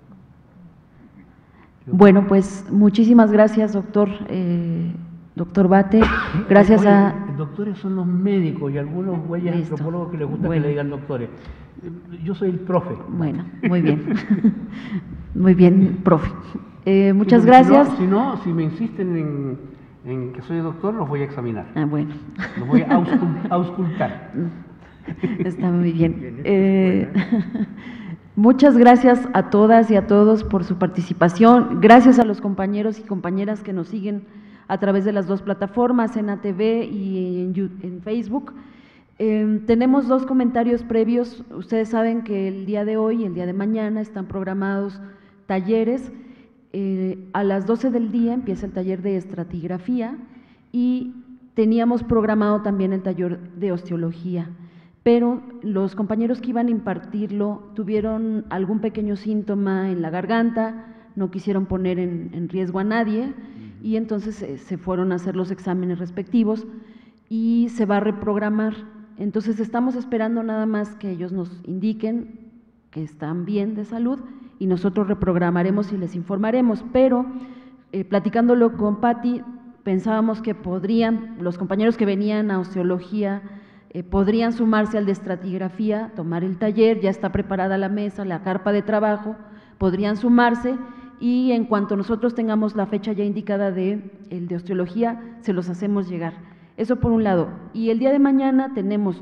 Speaker 1: Bueno, pues muchísimas gracias, doctor, eh, doctor Bate. Gracias
Speaker 4: Oye,
Speaker 1: a…
Speaker 4: doctores son los médicos y algunos güeyes
Speaker 1: Listo.
Speaker 4: antropólogos que les gusta
Speaker 1: Bueno.
Speaker 4: que le digan doctores. Yo soy el profe.
Speaker 1: Bueno, muy bien. Muy bien, profe. Eh, muchas
Speaker 4: Sí,
Speaker 1: gracias.
Speaker 4: Si no, si no, si me insisten en, en que soy doctor, los voy a examinar.
Speaker 1: Ah, bueno.
Speaker 4: Los voy a auscul- auscultar.
Speaker 1: Está muy bien. Eh, muchas gracias a todas y a todos por su participación. Gracias a los compañeros y compañeras que nos siguen a través de las dos plataformas, en A T V y en, Yu- en Facebook. Eh, tenemos dos comentarios previos. Ustedes saben que el día de hoy y el día de mañana están programados talleres. Eh, a las doce del día empieza el taller de estratigrafía y teníamos programado también el taller de osteología, pero los compañeros que iban a impartirlo tuvieron algún pequeño síntoma en la garganta, no quisieron poner en, en riesgo a nadie y entonces eh, se fueron a hacer los exámenes respectivos y se va a reprogramar. Entonces estamos esperando nada más que ellos nos indiquen que están bien de salud y nosotros reprogramaremos y les informaremos, pero eh, platicándolo con Patti, pensábamos que podrían, los compañeros que venían a osteología, eh, podrían sumarse al de estratigrafía, tomar el taller, ya está preparada la mesa, la carpa de trabajo, podrían sumarse y en cuanto nosotros tengamos la fecha ya indicada de el de osteología, se los hacemos llegar. Eso por un lado. Y el día de mañana tenemos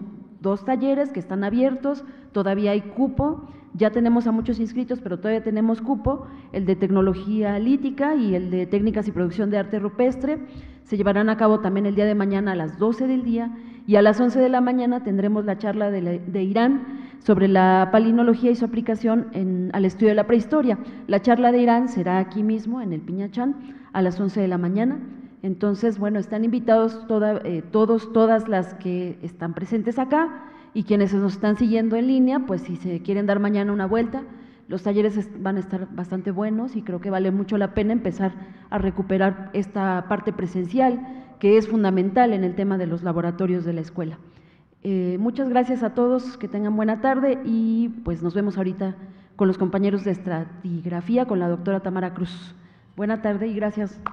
Speaker 1: dos talleres que están abiertos, todavía hay cupo, ya tenemos a muchos inscritos, pero todavía tenemos cupo, el de tecnología lítica y el de técnicas y producción de arte rupestre. Se llevarán a cabo también el día de mañana a las doce del día y a las once de la mañana tendremos la charla de, la, de Irán sobre la palinología y su aplicación en, al estudio de la prehistoria. La charla de Irán será aquí mismo, en el Piñachán, a las once de la mañana. Entonces, bueno, están invitados toda, eh, todos, todas las que están presentes acá y quienes nos están siguiendo en línea, pues si se quieren dar mañana una vuelta, los talleres van a estar bastante buenos y creo que vale mucho la pena empezar a recuperar esta parte presencial que es fundamental en el tema de los laboratorios de la escuela. Eh, muchas gracias a todos, que tengan buena tarde y pues nos vemos ahorita con los compañeros de estratigrafía, con la doctora Tamara Cruz. Buena tarde y gracias.